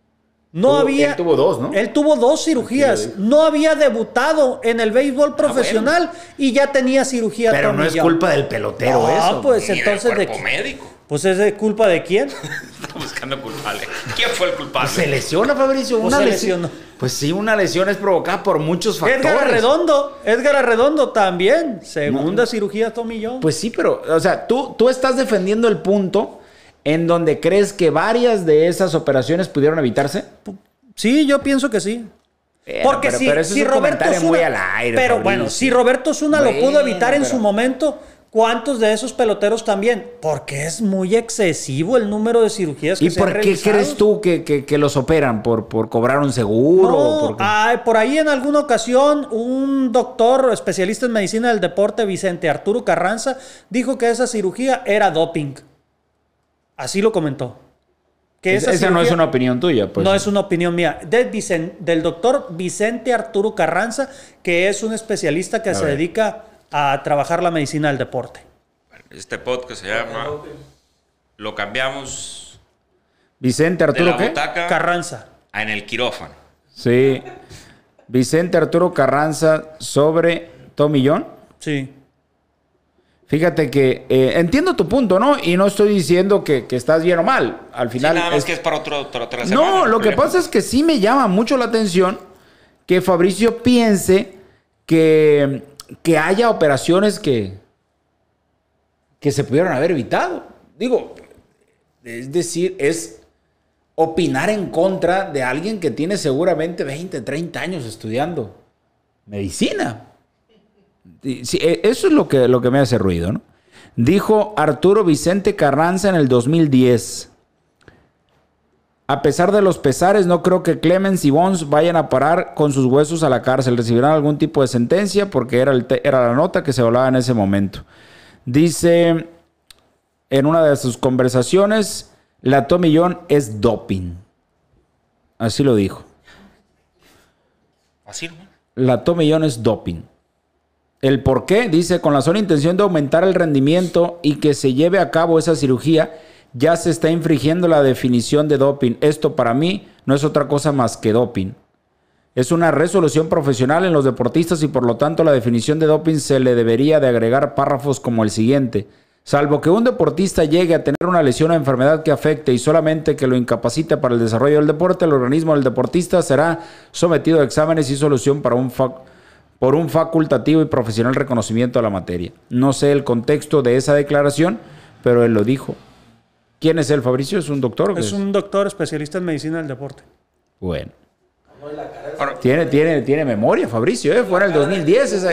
Él tuvo dos, ¿no? Él tuvo dos cirugías. No había debutado en el béisbol profesional y ya tenía cirugía. Pero no Tommy es John. culpa del pelotero No, eso. pues Ni del entonces de cuerpo médico. Pues es de culpa de quién. Está buscando culpable. ¿Quién fue el culpable? Se lesiona, Fabricio. Pues Una se lesión. lesionó. Pues sí, una lesión es provocada por muchos factores. Edgar Arredondo también. Segunda cirugía Tommy John. Pues sí, pero, o sea, tú estás defendiendo el punto en donde crees que varias de esas operaciones pudieron evitarse. Sí, yo pienso que sí. Porque pero, si, pero eso si es un Roberto comentario Osuna, muy al aire, pero Fabricio. bueno, si Roberto Osuna lo pudo Bueno, evitar en pero- su momento, ¿cuántos de esos peloteros también? Porque es muy excesivo el número de cirugías que ¿Y se han por qué realizado. crees tú que los operan? ¿Por cobrar un seguro? No, ¿O por qué? por ahí en alguna ocasión un doctor especialista en medicina del deporte, Vicente Arturo Carranza, dijo que esa cirugía era doping. Así lo comentó. Que Esa no cirugía es una opinión tuya, pues. no es una opinión mía. Del doctor Vicente Arturo Carranza, que es un especialista que se ver. dedica a trabajar la medicina del deporte. Este podcast se llama Lo cambiamos Vicente de Arturo, la ¿qué? butaca Carranza. a en el quirófano. Sí. Vicente Arturo Carranza sobre Tommy John. Sí. Fíjate que entiendo tu punto, ¿no? Y no estoy diciendo que estás bien o mal. Al Sí, final. nada más es- que es para otra semana. No, lo que pasa es que sí me llama mucho la atención que Fabricio piense que haya operaciones que se pudieron haber evitado. Digo, es decir, es opinar en contra de alguien que tiene seguramente 20, 30 años estudiando medicina. Sí, eso es lo que me hace ruido, ¿no? Dijo Arturo Vicente Carranza en el 2010. A pesar de los pesares, no creo que Clemens y Bonds vayan a parar con sus huesos a la cárcel. Recibirán algún tipo de sentencia porque era la nota que se hablaba en ese momento. Dice en una de sus conversaciones, la Tommy John es doping. Así lo dijo. Así, ¿no? La Tommy John es doping. ¿El por qué? Dice, con la sola intención de aumentar el rendimiento y que se lleve a cabo esa cirugía, ya se está infringiendo la definición de doping. Esto para mí no es otra cosa más que doping. Es una resolución profesional en los deportistas y por lo tanto la definición de doping se le debería de agregar párrafos como el siguiente. Salvo que un deportista llegue a tener una lesión o enfermedad que afecte y solamente que lo incapacite para el desarrollo del deporte, el organismo del deportista será sometido a exámenes y solución por un facultativo y profesional reconocimiento de la materia. No sé el contexto de esa declaración, pero él lo dijo. ¿Quién es él, Fabricio? ¿Es un doctor? Es un doctor especialista en medicina del deporte. Bueno. Tiene memoria, Fabricio, ¿eh? Fue en el 2010 esa...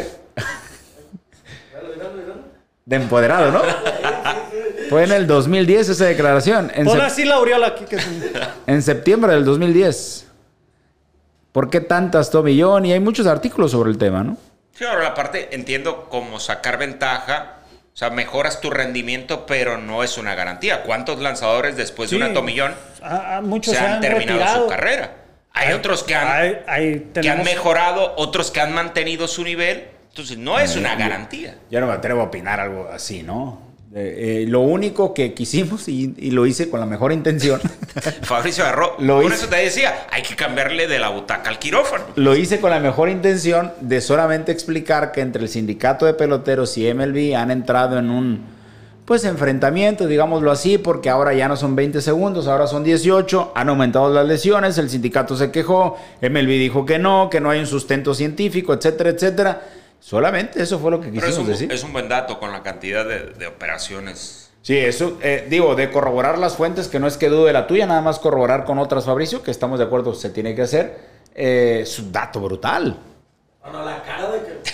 De empoderado, ¿no? Fue en el 2010 esa declaración. Pon así la aureola aquí. En septiembre del 2010. ¿Por qué tantas Tommy John? Y hay muchos artículos sobre el tema, ¿no? Sí, ahora la parte entiendo cómo sacar ventaja. O sea, mejoras tu rendimiento, pero no es una garantía. ¿Cuántos lanzadores después de una Tommy John muchos se han terminado retirado. su carrera? Hay otros que han mejorado, otros que han mantenido su nivel. Entonces, no es una garantía. Yo no me atrevo a opinar algo así, ¿no? Lo único que quisimos, y lo hice con la mejor intención. Fabricio agarró. Por eso te decía, hay que cambiarle de la butaca al quirófano. Lo hice con la mejor intención de solamente explicar que entre el sindicato de peloteros y MLB han entrado en un enfrentamiento, digámoslo así, porque ahora ya no son 20 segundos, ahora son 18, han aumentado las lesiones, el sindicato se quejó, MLB dijo que no hay un sustento científico, etcétera, etcétera. Solamente eso fue lo que quisimos decir. Es un buen dato con la cantidad de operaciones. Sí, eso, de corroborar las fuentes, que no es que dude la tuya, nada más corroborar con otras, Fabricio, que estamos de acuerdo, se tiene que hacer. Es un dato brutal. Bueno, la cara de que...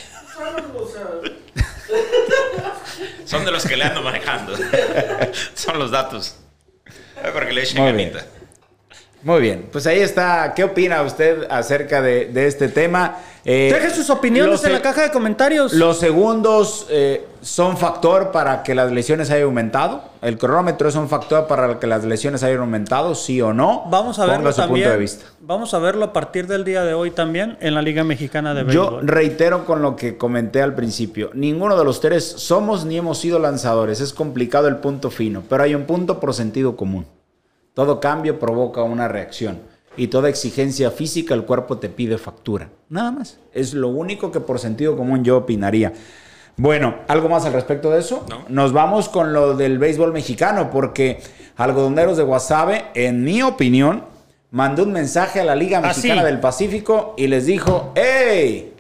Son de los que le ando manejando. Son los datos. Porque le echen ganita. Muy bien, pues ahí está. ¿Qué opina usted acerca de este tema? Deje sus opiniones en la caja de comentarios. Los segundos son factor para que las lesiones hayan aumentado. El cronómetro es un factor para que las lesiones hayan aumentado, sí o no. Vamos a verlo también. Punto de vista. Vamos a verlo a partir del día de hoy también en la Liga Mexicana de Béisbol. Yo reitero con lo que comenté al principio. Ninguno de los tres somos ni hemos sido lanzadores. Es complicado el punto fino, pero hay un punto por sentido común. Todo cambio provoca una reacción y toda exigencia física el cuerpo te pide factura. Nada más. Es lo único que por sentido común yo opinaría. Bueno, ¿algo más al respecto de eso? No. Nos vamos con lo del béisbol mexicano porque Algodoneros de Guasave, en mi opinión, mandó un mensaje a la Liga Mexicana del Pacífico y les dijo: ¡Hey!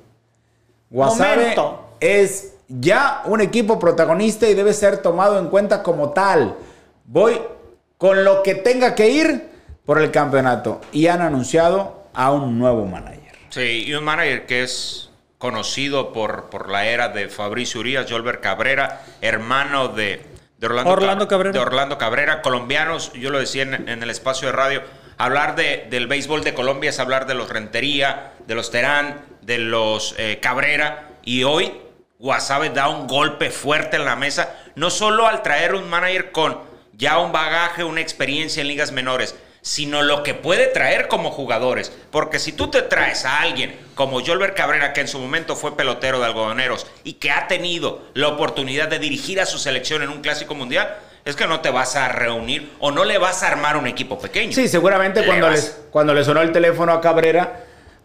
Guasave es ya un equipo protagonista y debe ser tomado en cuenta como tal. Voy con lo que tenga que ir por el campeonato. Y han anunciado a un nuevo manager. Sí, y un manager que es conocido por la era de Fabricio Urias, Yolber Cabrera, hermano de Orlando Cabrera, colombianos. Yo lo decía en el espacio de radio, hablar del béisbol de Colombia es hablar de los Rentería, de los Terán, de los Cabrera. Y hoy Guasave da un golpe fuerte en la mesa, no solo al traer un manager con ya un bagaje, una experiencia en ligas menores, sino lo que puede traer como jugadores. Porque si tú te traes a alguien como Yolber Cabrera, que en su momento fue pelotero de Algodoneros y que ha tenido la oportunidad de dirigir a su selección en un clásico mundial, es que no te vas a reunir o no le vas a armar un equipo pequeño. Sí, seguramente cuando le sonó el teléfono a Cabrera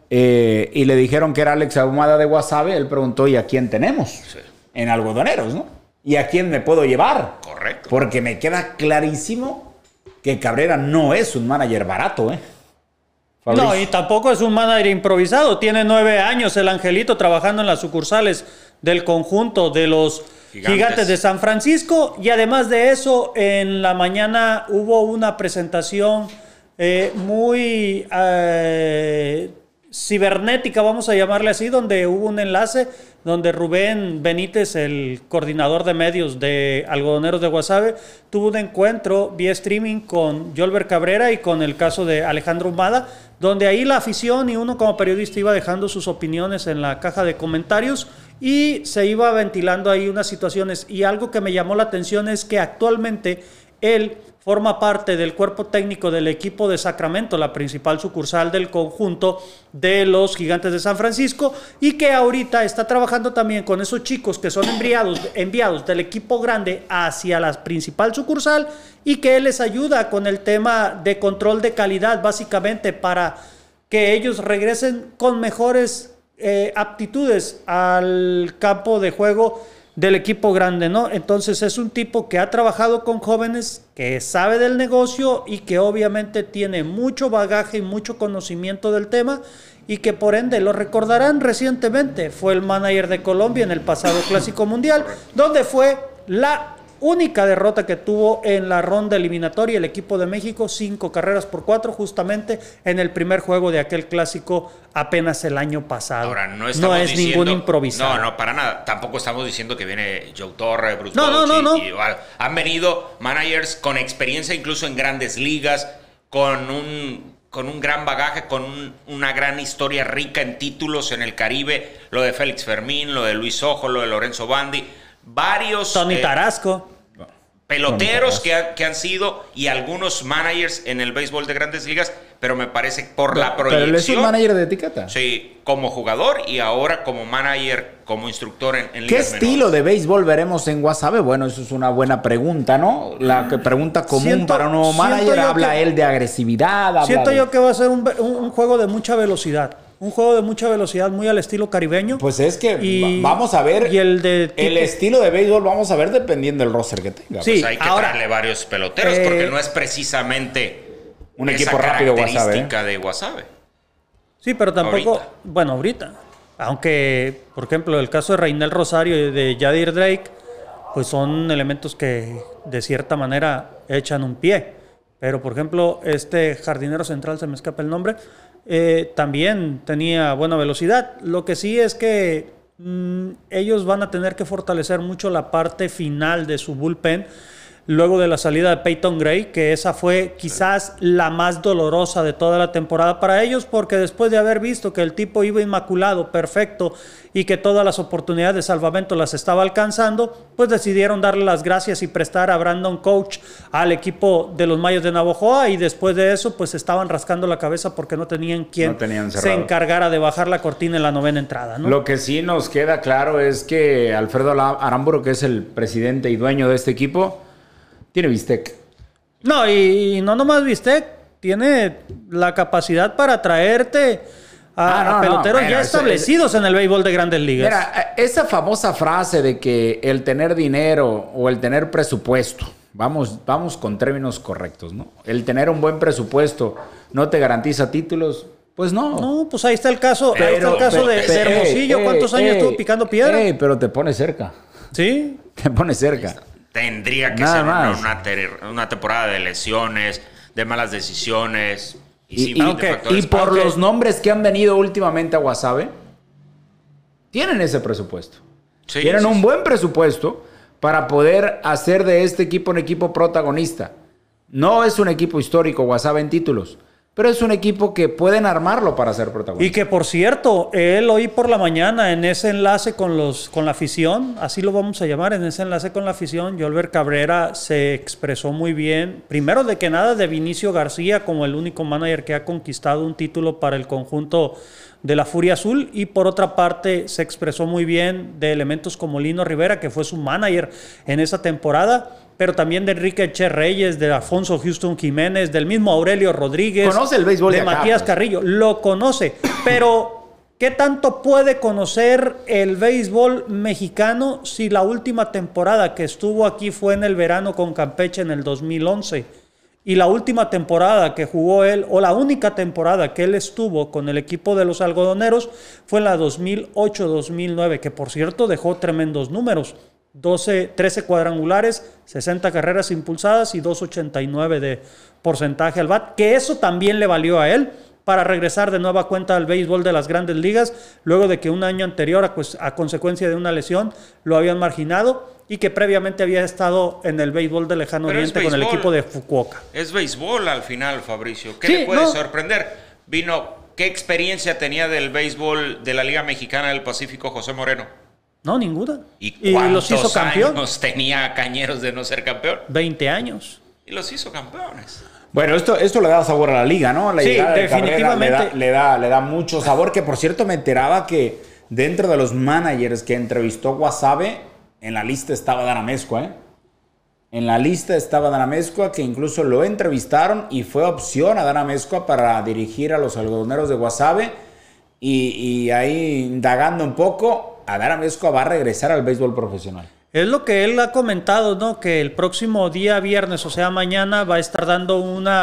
y le dijeron que era Alex Ahumada de Guasave, él preguntó: ¿y a quién tenemos? Sí. En Algodoneros, ¿no? ¿Y a quién me puedo llevar? Correcto. Porque me queda clarísimo que Cabrera no es un manager barato, ¿eh? Fabricio. No, y tampoco es un manager improvisado. Tiene 9 años el Angelito trabajando en las sucursales del conjunto de los Gigantes de San Francisco. Y además de eso, en la mañana hubo una presentación muy cibernética, vamos a llamarle así, donde hubo un enlace donde Rubén Benítez, el coordinador de medios de Algodoneros de Guasave, tuvo un encuentro vía streaming con Yolber Cabrera y con el caso de Alejandro Ahumada, donde ahí la afición y uno como periodista iba dejando sus opiniones en la caja de comentarios y se iba ventilando ahí unas situaciones. Y algo que me llamó la atención es que actualmente él forma parte del cuerpo técnico del equipo de Sacramento, la principal sucursal del conjunto de los Gigantes de San Francisco, y que ahorita está trabajando también con esos chicos que son enviados del equipo grande hacia la principal sucursal, y que él les ayuda con el tema de control de calidad, básicamente para que ellos regresen con mejores aptitudes al campo de juego del equipo grande, ¿no? Entonces es un tipo que ha trabajado con jóvenes, que sabe del negocio y que obviamente tiene mucho bagaje y mucho conocimiento del tema y que por ende lo recordarán recientemente. Fue el manager de Colombia en el pasado Clásico Mundial, donde fue la única derrota que tuvo en la ronda eliminatoria el equipo de México, 5-4, justamente en el primer juego de aquel clásico apenas el año pasado. Ahora, no es diciendo, ningún improvisado. No, para nada. Tampoco estamos diciendo que viene Joe Torre, Bruce No. Han venido managers con experiencia incluso en grandes ligas, con un gran bagaje, con una gran historia rica en títulos en el Caribe. Lo de Félix Fermín, lo de Luis Ojo, lo de Lorenzo Bandi. Varios... Tony Tarasco. Peloteros que han sido y algunos managers en el béisbol de grandes ligas, pero me parece por la proyección. Pero él es un manager de etiqueta. Sí, como jugador y ahora como manager, como instructor en ligas ¿Qué menores. estilo de béisbol veremos en Guasave? Bueno, eso es una buena pregunta, ¿no? La pregunta común para un nuevo manager. Habla él de agresividad. Siento yo que va a ser un juego de mucha velocidad. Un juego de mucha velocidad muy al estilo caribeño. Pues es que vamos a ver y el estilo de béisbol, vamos a ver dependiendo del roster que tenga. Sí, pues hay que traerle varios peloteros porque no es precisamente un equipo rápido característica de Guasave. Sí, pero tampoco, ahorita. Aunque, por ejemplo, el caso de Reinel Rosario y de Yadir Drake, pues son elementos que de cierta manera echan un pie. Pero, por ejemplo, este jardinero central, se me escapa el nombre, también tenía buena velocidad. Lo que sí es que ellos van a tener que fortalecer mucho la parte final de su bullpen luego de la salida de Peyton Gray, que esa fue quizás la más dolorosa de toda la temporada para ellos, porque después de haber visto que el tipo iba inmaculado, perfecto, y que todas las oportunidades de salvamento las estaba alcanzando, pues decidieron darle las gracias y prestar a Brandon Couch al equipo de los Mayos de Navojoa, y después de eso pues estaban rascando la cabeza porque no tenían quien se encargara de bajar la cortina en la novena entrada, ¿no? Lo que sí nos queda claro es que Alfredo Aramburu, que es el presidente y dueño de este equipo, tiene bistec. No, y no nomás bistec, tiene la capacidad para traerte a peloteros ya establecidos en el béisbol de grandes ligas. Mira, esa famosa frase de que el tener dinero o el tener presupuesto, vamos con términos correctos, ¿no? El tener un buen presupuesto no te garantiza títulos, pues no. No, pues ahí está el caso, de Hermosillo. ¿Cuántos años estuvo picando piedra? Pero te pone cerca. ¿Sí? Te pone cerca. Tendría que ser una temporada de lesiones, de malas decisiones. Y por los nombres que han venido últimamente a Guasave, tienen ese presupuesto. Sí, tienen un buen presupuesto para poder hacer de este equipo un equipo protagonista. No es un equipo histórico Guasave en títulos, pero es un equipo que pueden armarlo para ser protagonista. Y que, por cierto, él hoy por la mañana en ese enlace con la afición, así lo vamos a llamar, en ese enlace con la afición, Yolber Cabrera se expresó muy bien. Primero de que nada de Vinicio García como el único manager que ha conquistado un título para el conjunto de la Furia Azul, y por otra parte se expresó muy bien de elementos como Lino Rivera, que fue su manager en esa temporada, pero también de Enrique Che Reyes, de Alfonso Houston Jiménez, del mismo Aurelio Rodríguez. Conoce el béisbol de acá, Matías Carrillo, lo conoce, pero ¿qué tanto puede conocer el béisbol mexicano si la última temporada que estuvo aquí fue en el verano con Campeche en el 2011? Y la última temporada que jugó él, o la única temporada que él estuvo con el equipo de los algodoneros, fue en la 2008-2009, que por cierto dejó tremendos números. 13 cuadrangulares, 60 carreras impulsadas y 2.89 de porcentaje al bat, que eso también le valió a él para regresar de nueva cuenta al béisbol de las grandes ligas, luego de que un año anterior, a consecuencia de una lesión, lo habían marginado, y que previamente había estado en el béisbol de Lejano Oriente con el equipo de Fukuoka. Es béisbol al final, Fabricio. ¿Qué le puede sorprender? ¿Qué experiencia tenía del béisbol de la Liga Mexicana del Pacífico José Moreno? No, ninguna. ¿Y los hizo campeón? ¿Años tenía Cañeros de no ser campeón? 20 años. Y los hizo campeones. Bueno, esto le da sabor a la liga, ¿no? La llegada de definitivamente. Le da mucho sabor, que por cierto me enteraba que dentro de los managers que entrevistó Guasave, en la lista estaba Dana Mezcua, ¿eh? En la lista estaba Adán Amezcua, que incluso lo entrevistaron y fue opción a Adán Amezcua para dirigir a los algodoneros de Guasave. Y ahí, indagando un poco, Adán Amezcua va a regresar al béisbol profesional. Es lo que él ha comentado, ¿no? Que el próximo día viernes, o sea, mañana, va a estar dando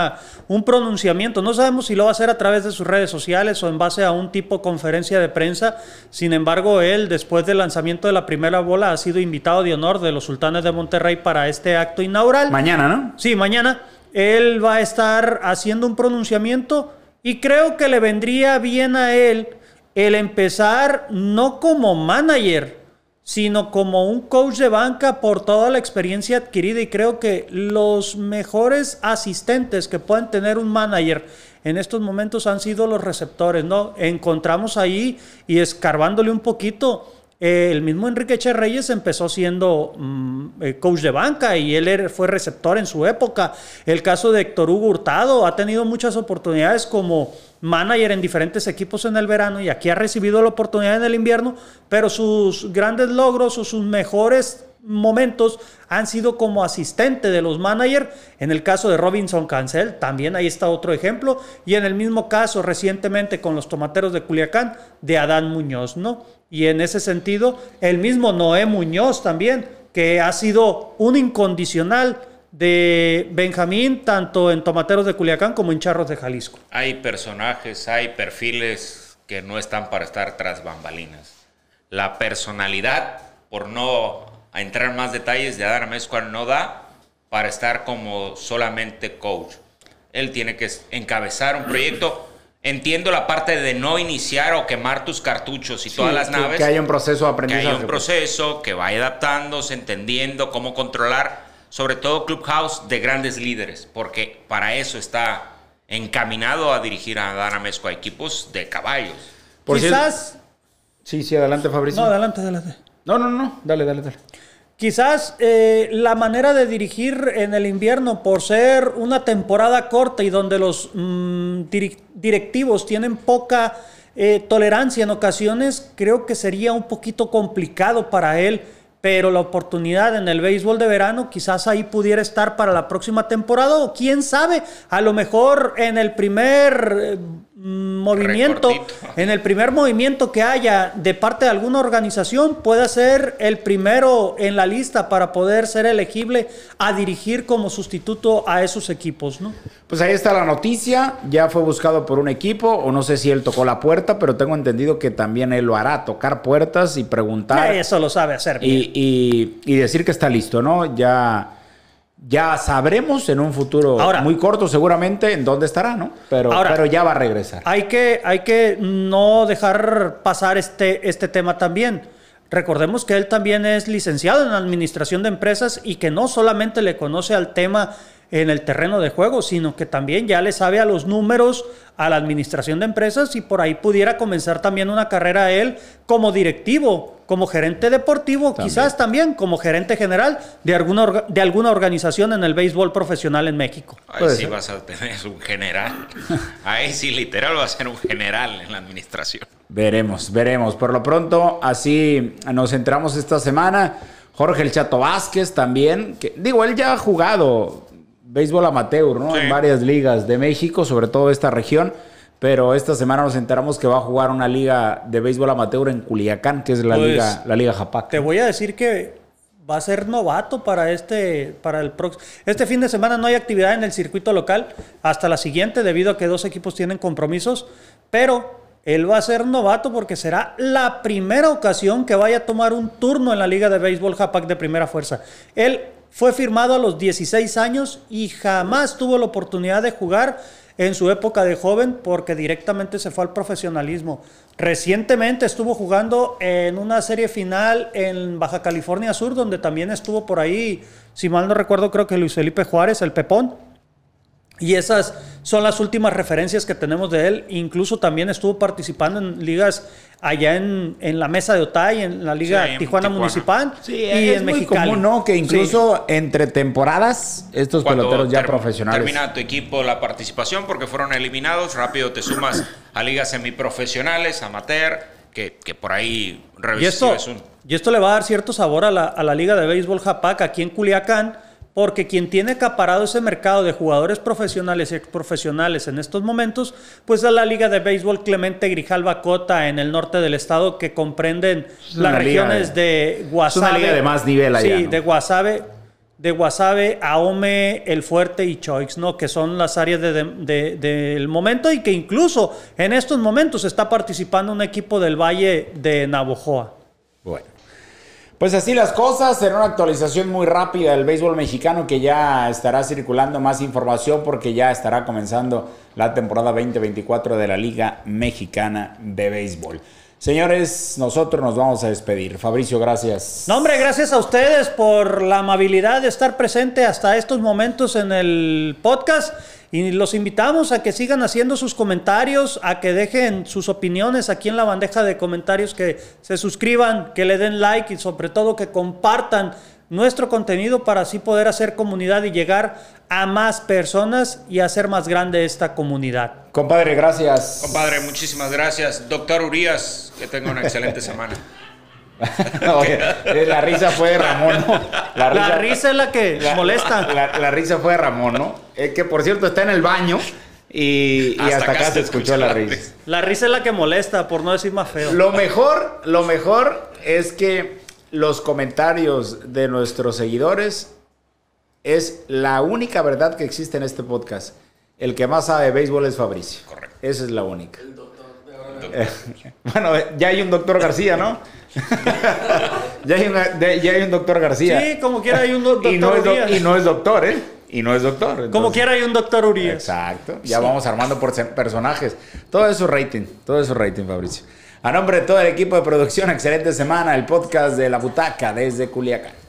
un pronunciamiento. No sabemos si lo va a hacer a través de sus redes sociales o en base a un tipo de conferencia de prensa. Sin embargo, él, después del lanzamiento de la primera bola, ha sido invitado de honor de los Sultanes de Monterrey para este acto inaugural. Mañana, ¿no? Sí, mañana. Él va a estar haciendo un pronunciamiento y creo que le vendría bien a él el empezar no como manager, sino como un coach de banca por toda la experiencia adquirida, y creo que los mejores asistentes que pueden tener un manager en estos momentos han sido los receptores, ¿no? Encontramos ahí, y escarbándole un poquito, el mismo Enrique Che Reyes empezó siendo coach de banca y él fue receptor en su época. El caso de Héctor Hugo Hurtado ha tenido muchas oportunidades como manager en diferentes equipos en el verano y aquí ha recibido la oportunidad en el invierno, pero sus grandes logros o sus mejores momentos han sido como asistente de los managers. En el caso de Robinson Cancel, también ahí está otro ejemplo, y en el mismo caso recientemente con los Tomateros de Culiacán, de Adán Muñoz, ¿no? Y en ese sentido, el mismo Noé Muñoz también, que ha sido un incondicional de Benjamín, tanto en Tomateros de Culiacán como en Charros de Jalisco. Hay personajes, hay perfiles que no están para estar tras bambalinas. La personalidad, por no entrar en más detalles, de Adán Amezcua no da para estar como solamente coach. Él tiene que encabezar un proyecto. Entiendo la parte de no iniciar o quemar tus cartuchos y todas las naves. Que haya un proceso de aprendizaje. Que haya un proceso, que vaya adaptándose, entendiendo cómo controlar, sobre todo Clubhouse, de grandes líderes, porque para eso está encaminado a dirigir a Adán Amezcua, equipos de caballos. Quizás... Sí, adelante, Fabricio. No, adelante. No, dale. Quizás la manera de dirigir en el invierno, por ser una temporada corta y donde los directivos tienen poca tolerancia en ocasiones, creo que sería un poquito complicado para él, pero la oportunidad en el béisbol de verano quizás ahí pudiera estar para la próxima temporada, o quién sabe, a lo mejor en el primer movimiento que haya de parte de alguna organización pueda ser el primero en la lista para poder ser elegible a dirigir como sustituto a esos equipos, ¿no? Pues ahí está la noticia, ya fue buscado por un equipo, o no sé si él tocó la puerta, pero tengo entendido que también él lo hará, tocar puertas y preguntar. Eso lo sabe hacer bien. Y decir que está listo, ¿no? Ya sabremos en un futuro muy corto seguramente en dónde estará, ¿no? Pero ya va a regresar. Hay que no dejar pasar este tema también. Recordemos que él también es licenciado en administración de empresas y que no solamente le conoce al tema en el terreno de juego, sino que también ya le sabe a los números, a la administración de empresas, y por ahí pudiera comenzar también una carrera él como directivo, como gerente deportivo, quizás también como gerente general de alguna organización en el béisbol profesional en México. Ahí sí vas a tener un general. Ahí sí literal va a ser un general en la administración. Veremos. Por lo pronto, así nos enteramos esta semana. Jorge El Chato Vázquez también, que digo, él ya ha jugado béisbol amateur, ¿no? Sí. En varias ligas de México, sobre todo esta región, pero esta semana nos enteramos que va a jugar una liga de béisbol amateur en Culiacán, que es la liga Japac. Te voy a decir que va a ser novato para el próximo. Este fin de semana no hay actividad en el circuito local, hasta la siguiente, debido a que 2 equipos tienen compromisos, pero él va a ser novato porque será la primera ocasión que vaya a tomar un turno en la liga de béisbol Japac de primera fuerza. Él fue firmado a los 16 años y jamás tuvo la oportunidad de jugar en su época de joven porque directamente se fue al profesionalismo. Recientemente estuvo jugando en una serie final en Baja California Sur, donde también estuvo por ahí, si mal no recuerdo, creo que Luis Felipe Juárez, el Pepón. Y esas son las últimas referencias que tenemos de él. Incluso también estuvo participando en ligas allá en la Mesa de Otay, en la Liga Tijuana Municipal. Sí, y es en muy Mexicali. Común, ¿no? Que incluso entre temporadas, estos peloteros ya profesionales. Termina tu equipo la participación porque fueron eliminados, rápido te sumas a ligas semiprofesionales, amateur, que por ahí y esto le va a dar cierto sabor a la Liga de Béisbol Japac aquí en Culiacán, porque quien tiene acaparado ese mercado de jugadores profesionales y exprofesionales en estos momentos, pues es la Liga de Béisbol Clemente Grijalva Cota en el norte del estado, que comprenden las regiones de Guasave. Es una liga de más nivel allá, Sí, ¿no? de Guasave, Ahome, El Fuerte y Choix, ¿no? Que son las áreas del momento, y que incluso en estos momentos está participando un equipo del Valle de Navojoa. Bueno, pues así las cosas. Será una actualización muy rápida del béisbol mexicano, que ya estará circulando más información porque ya estará comenzando la temporada 2024 de la Liga Mexicana de Béisbol. Señores, nosotros nos vamos a despedir. Fabricio, gracias. No, hombre, gracias a ustedes por la amabilidad de estar presente hasta estos momentos en el podcast, y los invitamos a que sigan haciendo sus comentarios, a que dejen sus opiniones aquí en la bandeja de comentarios, que se suscriban, que le den like y sobre todo que compartan nuestro contenido para así poder hacer comunidad y llegar a más personas y hacer más grande esta comunidad. Compadre, gracias. Compadre, muchísimas gracias. Doctor Urias, que tenga una excelente semana. Oye, la risa fue de Ramón, ¿no? La risa es la que molesta. La risa fue de Ramón, ¿no? Que por cierto está en el baño y hasta acá se escuchó la risa. La risa es la que molesta, por no decir más feo. Lo mejor es que los comentarios de nuestros seguidores es la única verdad que existe en este podcast. El que más sabe de béisbol es Fabricio. Correcto. Esa es la única. Bueno, ya hay un doctor García, ¿no? ya hay un doctor García. Sí, como quiera hay un doctor y no Urias. es doctor, ¿eh? Y no es doctor. Entonces, Como quiera hay un doctor Urias. Exacto. Ya vamos armando por personajes. Todo eso rating, Fabricio. A nombre de todo el equipo de producción, excelente semana. El podcast de La Butaca desde Culiacán.